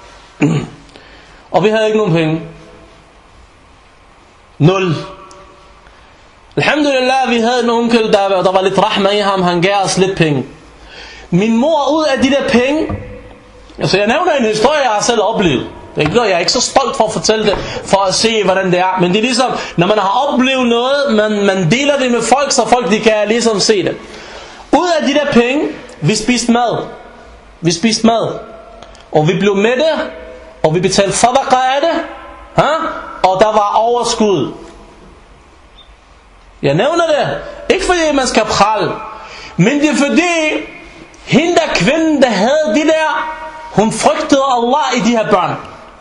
Og vi havde ikke nogen penge. Nul. Alhamdulillah, vi havde en onkel, der, der var lidt rahma i ham. Han gav os lidt penge. Min mor, ud af de der penge, altså jeg nævner en historie, jeg har selv oplevet. Det er ikke, jeg er ikke så stolt for at fortælle det, for at se hvordan det er. Men det er ligesom, når man har oplevet noget, man, man deler det med folk, så folk de kan ligesom se det. Ud af de der penge, vi spiste mad. Vi spiste mad. Og vi blev mætte. Og vi betalte sadaqa af det. Ha? Og der var overskud. Jeg nævner det. Ikke fordi man skal prale. Men det er fordi, hende der kvinden, der havde de der, hun frygtede Allah i de her børn.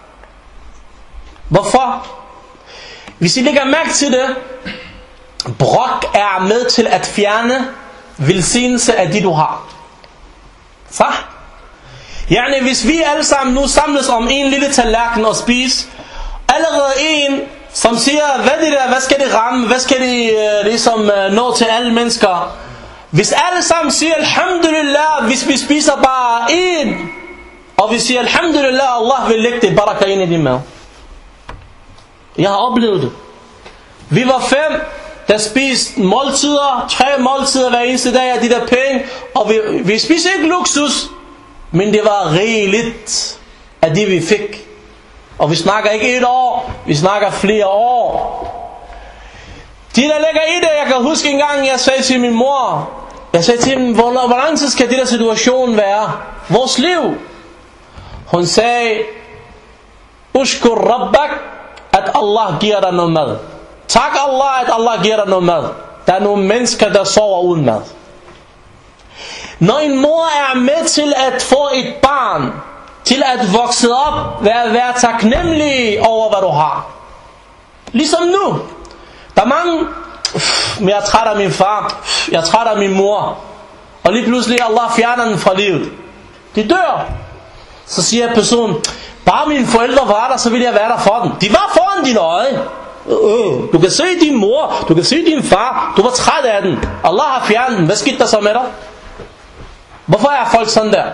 Hvorfor? Hvis I lægger mærke til det, brok er med til at fjerne velsignelse af de du har. Så? Yani hvis vi alle sammen nu samles om en lille tallerken og spise, allerede en som siger, hvad det der, hvad skal det ramme, hvad skal det uh, ligesom uh, nå til alle mennesker. Hvis alle sammen siger alhamdulillah, hvis vi spiser bare en, og vi siger alhamdulillah, Allah vil lægge det baraka ind i din mave. Jeg har oplevet det. Vi var fem, der spiste måltider, tre måltider hver eneste dag af de der penge, og vi, vi spiste ikke luksus, men det var rigeligt af det vi fik. Og vi snakker ikke et år, vi snakker flere år. De der lægger i det, jeg kan huske en gang, jeg sagde til min mor, jeg sagde til hende, hvor, hvor lang tid skal det der situation være? Vores liv. Hun sagde, ushkur rabbak, at Allah giver dig noget mad. Tak Allah, at Allah giver dig noget mad. Der er nogle mennesker, der sover uden mad. Når en mor er med til at få et barn, til at vokse op, være, være taknemmelig over hvad du har. Ligesom nu. Der er mange, men jeg er træt af min far, jeg er træt af min mor. Og lige pludselig Allah fjerner den fra livet. De dør. Så siger personen, bare mine forældre var der, så vil jeg være der for dem. De var foran dine øje. Du kan se din mor, du kan se din far, du var træt af den. Allah har fjernet den. Hvad skete der så med dig? Hvorfor er folk sådan der?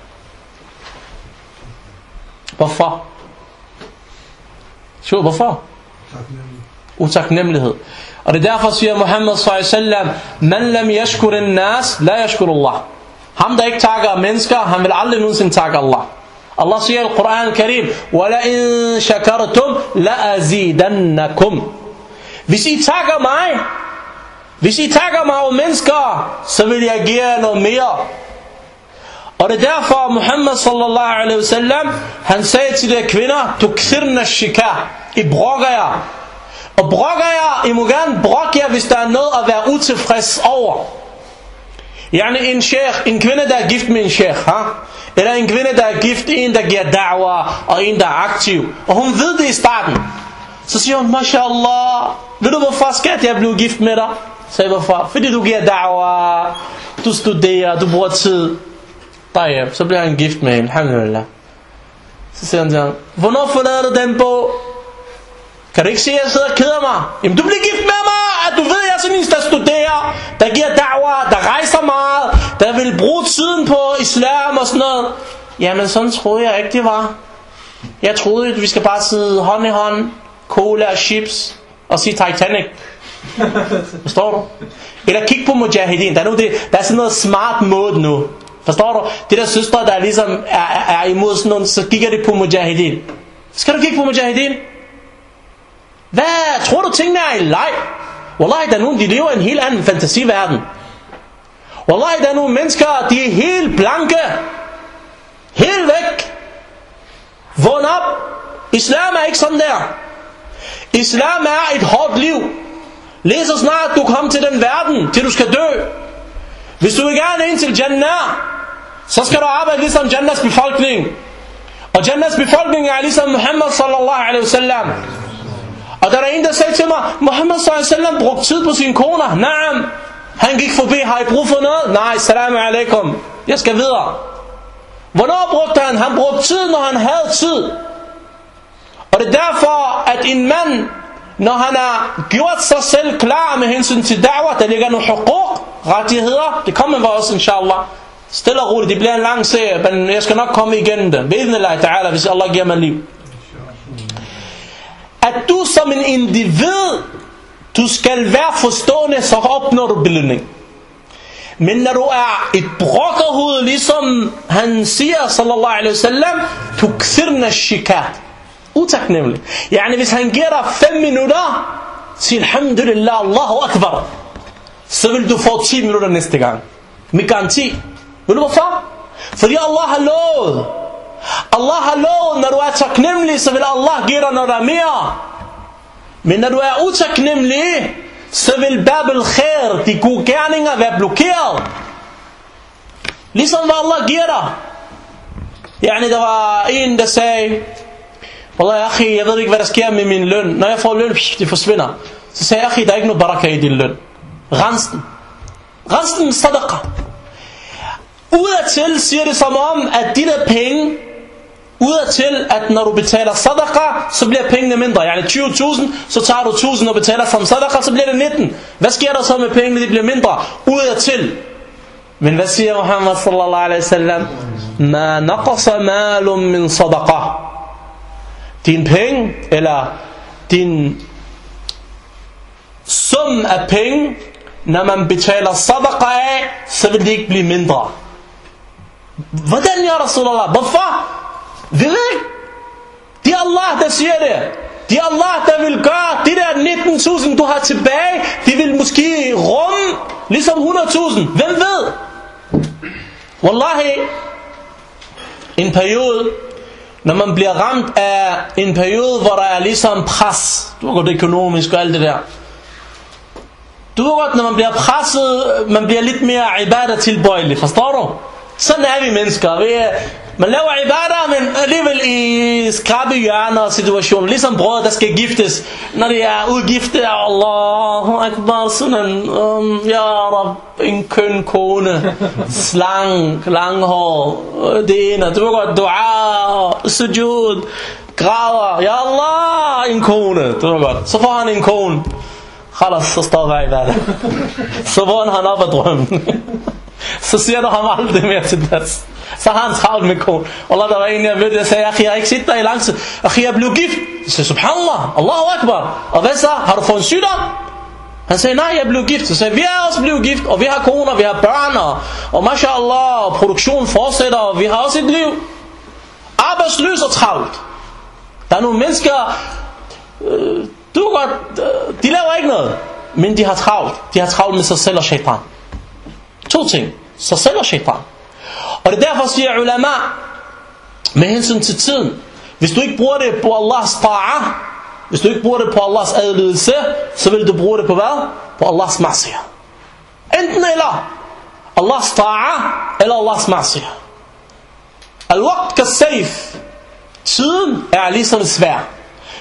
Hvorfor? Så hvorfor? Utaknemmelighed. Og det er derfor siger Muhammad sallallahu alaihi wasallam, man lam yashkur an-nas la yashkur Allah. Ham der ikke takker mennesker, han vil aldrig nogensinde takke Allah. Allah siger i Al-Quran al-Karim, وَلَئِن شَكَرْتُمْ لَأَزِيدَنَّكُمْ. Hvis I takker mig, hvis I takker mig over mennesker, så vil jeg give jer noget mere. Og det er derfor Muhammad sallallahu alaihi wasallam, han sagde til de kvinder, tukthirna shikah, I brokker jer. Og brokker jer, I må gerne brokke jer, hvis der er noget at være utilfreds over. Yani en sheikh, en kvinde der er gift med en sheikh, ha? Eller en kvinde der er gift, en der giver da'wah, og en der er aktiv, og hun ved det i starten. Så siger hun, mashallah, ved du hvorfor skat jeg blev gift med dig? Så sagde hvorfor? Fordi du giver da'wah, du studerer, du bruger tid. Derhjemme, så bliver han gift med hende, alhamdulillah. Så siger han til ham, hvornår forlader du den bog? Kan du ikke se at jeg sidder og keder mig? Jamen du bliver gift med mig, at du ved jeg er sådan en der studerer, der giver da'wah, der rejser meget, der vil bruge tiden på islam og sådan noget. Jamen sådan troede jeg ikke det var. Jeg troede at vi skal bare sidde hånd i hånd, cola og chips og sige Titanic. Forstår du? Eller kig på Mujahideen. Der er, nu det, der er sådan noget smart mode nu. Forstår du? De der søstre der ligesom er, er, er imod sådan noget, så kigger de på Mujahideen. Skal du kigge på Mujahideen? Hvad? Tror du tingene er i leg? Wallahi der er nogen, de lever i en helt anden fantasiverden. Wallahi der er nogle mennesker, de er helt blanke. Helt væk. Vågn op. Islam er ikke sådan der. Islam er et hårdt liv. Lige så snart du kommer til den verden, til du skal dø. Hvis du vil gerne ind til Jannah, så skal du arbejde ligesom Jannahs befolkning. Og Jannahs befolkning er ligesom Muhammad sallallahu alaihi wasallam. Og der er en der sagde til mig, Muhammad sallallahu alaihi wasallam brugte tid på sine koner. Naam. Han gik forbi, har I brug for noget? Nej, salamu alaikum. Jeg skal videre. Hvornår brugte han? Han brugte tid, når han havde tid. Og det er derfor, at en mand, når han har gjort sig selv klar med hensyn til da'wah, der ligger nogle huquq, rettigheder, det kommer vi også, inshallah. Stille og roligt, det bliver en lang serie, men jeg skal nok komme igennem det. Bi'idhnillah ta'ala, hvis Allah giver mig liv. At du som en individ, du skal være forstående, så opnår du belønning. Men når du er et brokkerhoved, ligesom han siger, sallallahu alaihi wasallam, tukthirna shikat. Utaknemmelig. Yani hvis han giver dig fem minutter, sig alhamdulillah, Allahu akbar, så vil du få ti minutter næste gang. Med garanti. Ved du hvorfor? Fordi Allah har lovet. Allah har lovet, når du er taknemmelig, så vil Allah give dig noget mere. Men når du er utaknemmelig, så vil babel khair, de gode gerninger, være blokeret. Ligesom hvad Allah giver dig. Yani der var en der sagde, Wallah, akhi, jeg ved ikke hvad der sker med min løn. Når jeg får løn, det forsvinder. Så sagde jeg, akhi, der er ikke noget baraka i din løn. Rens den. Rens den sadaqa. Udadtil siger det som om, at de der penge, udadtil, at når du betaler sadaqa, så bliver pengene mindre. Yani tyve tusind, så tager du tusind og betaler som sadaqa, så bliver det nitten. Hvad sker der så med pengene? De bliver mindre. Udadtil. Men hvad siger Muhammad sallallahu alaihi wasallam? Ma naqasa malum min sadaqa. Din penge, eller din sum af penge, når man betaler sadaqa af, så vil det ikke blive mindre. Hvordan gør Rasulullah? Hvorfor? Vi ved ikke. Det er Allah, der siger det. Det er Allah, der vil gøre de der nitten tusind, du har tilbage, de vil måske rumme ligesom hundrede tusind. Hvem ved? Wallahi, en periode, når man bliver ramt af en periode, hvor der er ligesom pres, du ved godt økonomisk og alt det der. Du ved godt, når man bliver presset, man bliver lidt mere ibadah tilbøjelig, forstår du? Sådan er vi mennesker. Vi er, man laver ibadah, men alligevel i skrabe hjørner og situationer. Ligesom brødre, der skal giftes. Når de er udgifte, Allahu Akbar, sådan, um, ja Rab, en køn kone, slang, langhår, det ene. Du ved godt, dua, sujud, græder, ja Allah, en kone. Du ved godt, så får han en kone. Khalas, så står jeg i ibadah. Så vågner han op af drømmen. Så siger du ham aldrig mere til das. Så har han travlt med kone. Allah, der var en, jeg ved, jeg sagde, jeg har ikke set dig i lang tid. Jeg blev gift. Jeg sagde, subhanallah, Allahu Akbar. Og hvad så? Har du fået en sygdom? Han sagde, nej, jeg blev gift. Så sagde, vi er også blevet gift, og vi har koner, vi har børn, og, og mashallah, og produktionen fortsætter, og vi har også et liv. Arbejdsløs og travlt. Der er nogle mennesker, øh, du godt, øh, de laver ikke noget, men de har travlt. De har travlt med sig selv og shaitan. To ting. Sig selv og shaitan. Og det er derfor siger ulama, med hensyn til tiden, hvis du ikke bruger det på Allahs ta'a, hvis du ikke bruger det på Allahs adlydelse, så vil du bruge det på hvad? På Allahs ma'siyah. Enten eller Allahs ta'a, eller Allahs ma'siyah. Al-waqt ka-sayf. Tiden er ligesom svær.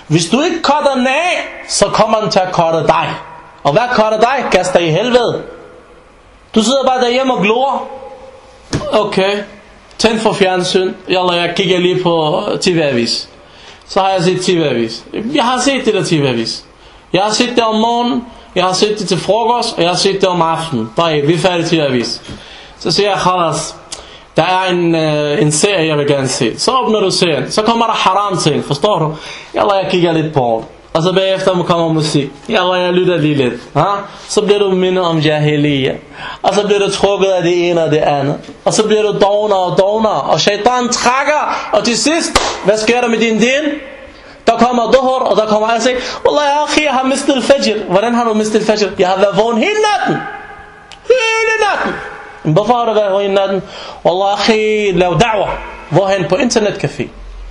Hvis du ikke cutter den af, så kommer den til at cutte dig. Og hvad cutter dig? Kaster i helvede. Du sidder bare derhjemme og glor. Okay, tænd for fjernsyn. Jalla, jeg kigger lige på T V-avis. Så har jeg set T V-avis. Jeg har set det der T V-avis. Jeg har set det om morgenen, jeg har set det til frokost, og jeg har set det om aftenen. Bare vi er færdige til avis. Så siger jeg, khalas, der er en, øh, en serie, jeg vil gerne se. Så åbner du serien. Så kommer der haram ting, forstår du? Jalla, jeg kigger lidt på. Og så bagefter kommer musik. Jalla, jeg lytter lige lidt. Ha? Så bliver du mindet om jahiliya. Og så bliver du trukket af det ene og det andet. Og så bliver du dogner og dogner. Og shaitan trækker. Og til sidst, hvad sker der med din din? Der kommer duhur, og der kommer jeg siger, Wallah, akhi, jeg har mistet fajr. Hvordan har du mistet fajr? Jeg har været vågen hele natten. Hele natten. Hvorfor har du været vågen hele natten? Wallah, akhi, lav da'wah. Hvorhen? På internetcafé.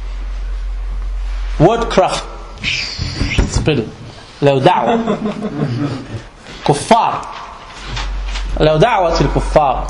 Wordcraft. Spil. Lav da'wah. Kuffar. Lav da'wah til kuffar.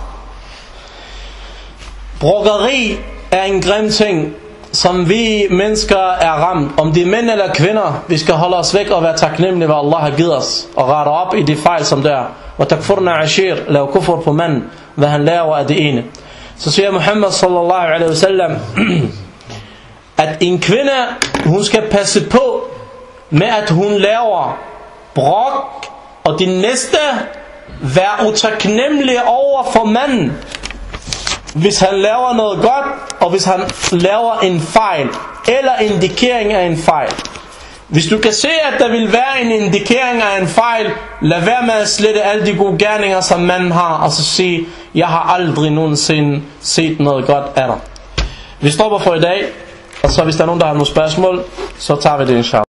Brokkeri er en grim ting, som vi mennesker er ramt. Om de er mænd eller kvinder, vi skal holde os væk og være taknemmelige, hvad Allah har givet os, og rette op i de fejl, som der er. Og takfurna ashir, lav kufur på manden, hvad han laver af det ene. Så siger Muhammad sallallahu alaihi wasallam, at en kvinde, hun skal passe på med, at hun laver brok, og de næste være utaknemmelig over for manden, hvis han laver noget godt, og hvis han laver en fejl, eller indikering af en fejl. Hvis du kan se, at der vil være en indikering af en fejl, lad være med at slette alle de gode gerninger, som manden har, og så sige, jeg har aldrig nogensinde set noget godt af dig. Vi stopper for i dag, og så hvis der er nogen, der har nogle spørgsmål, så tager vi det inshallah.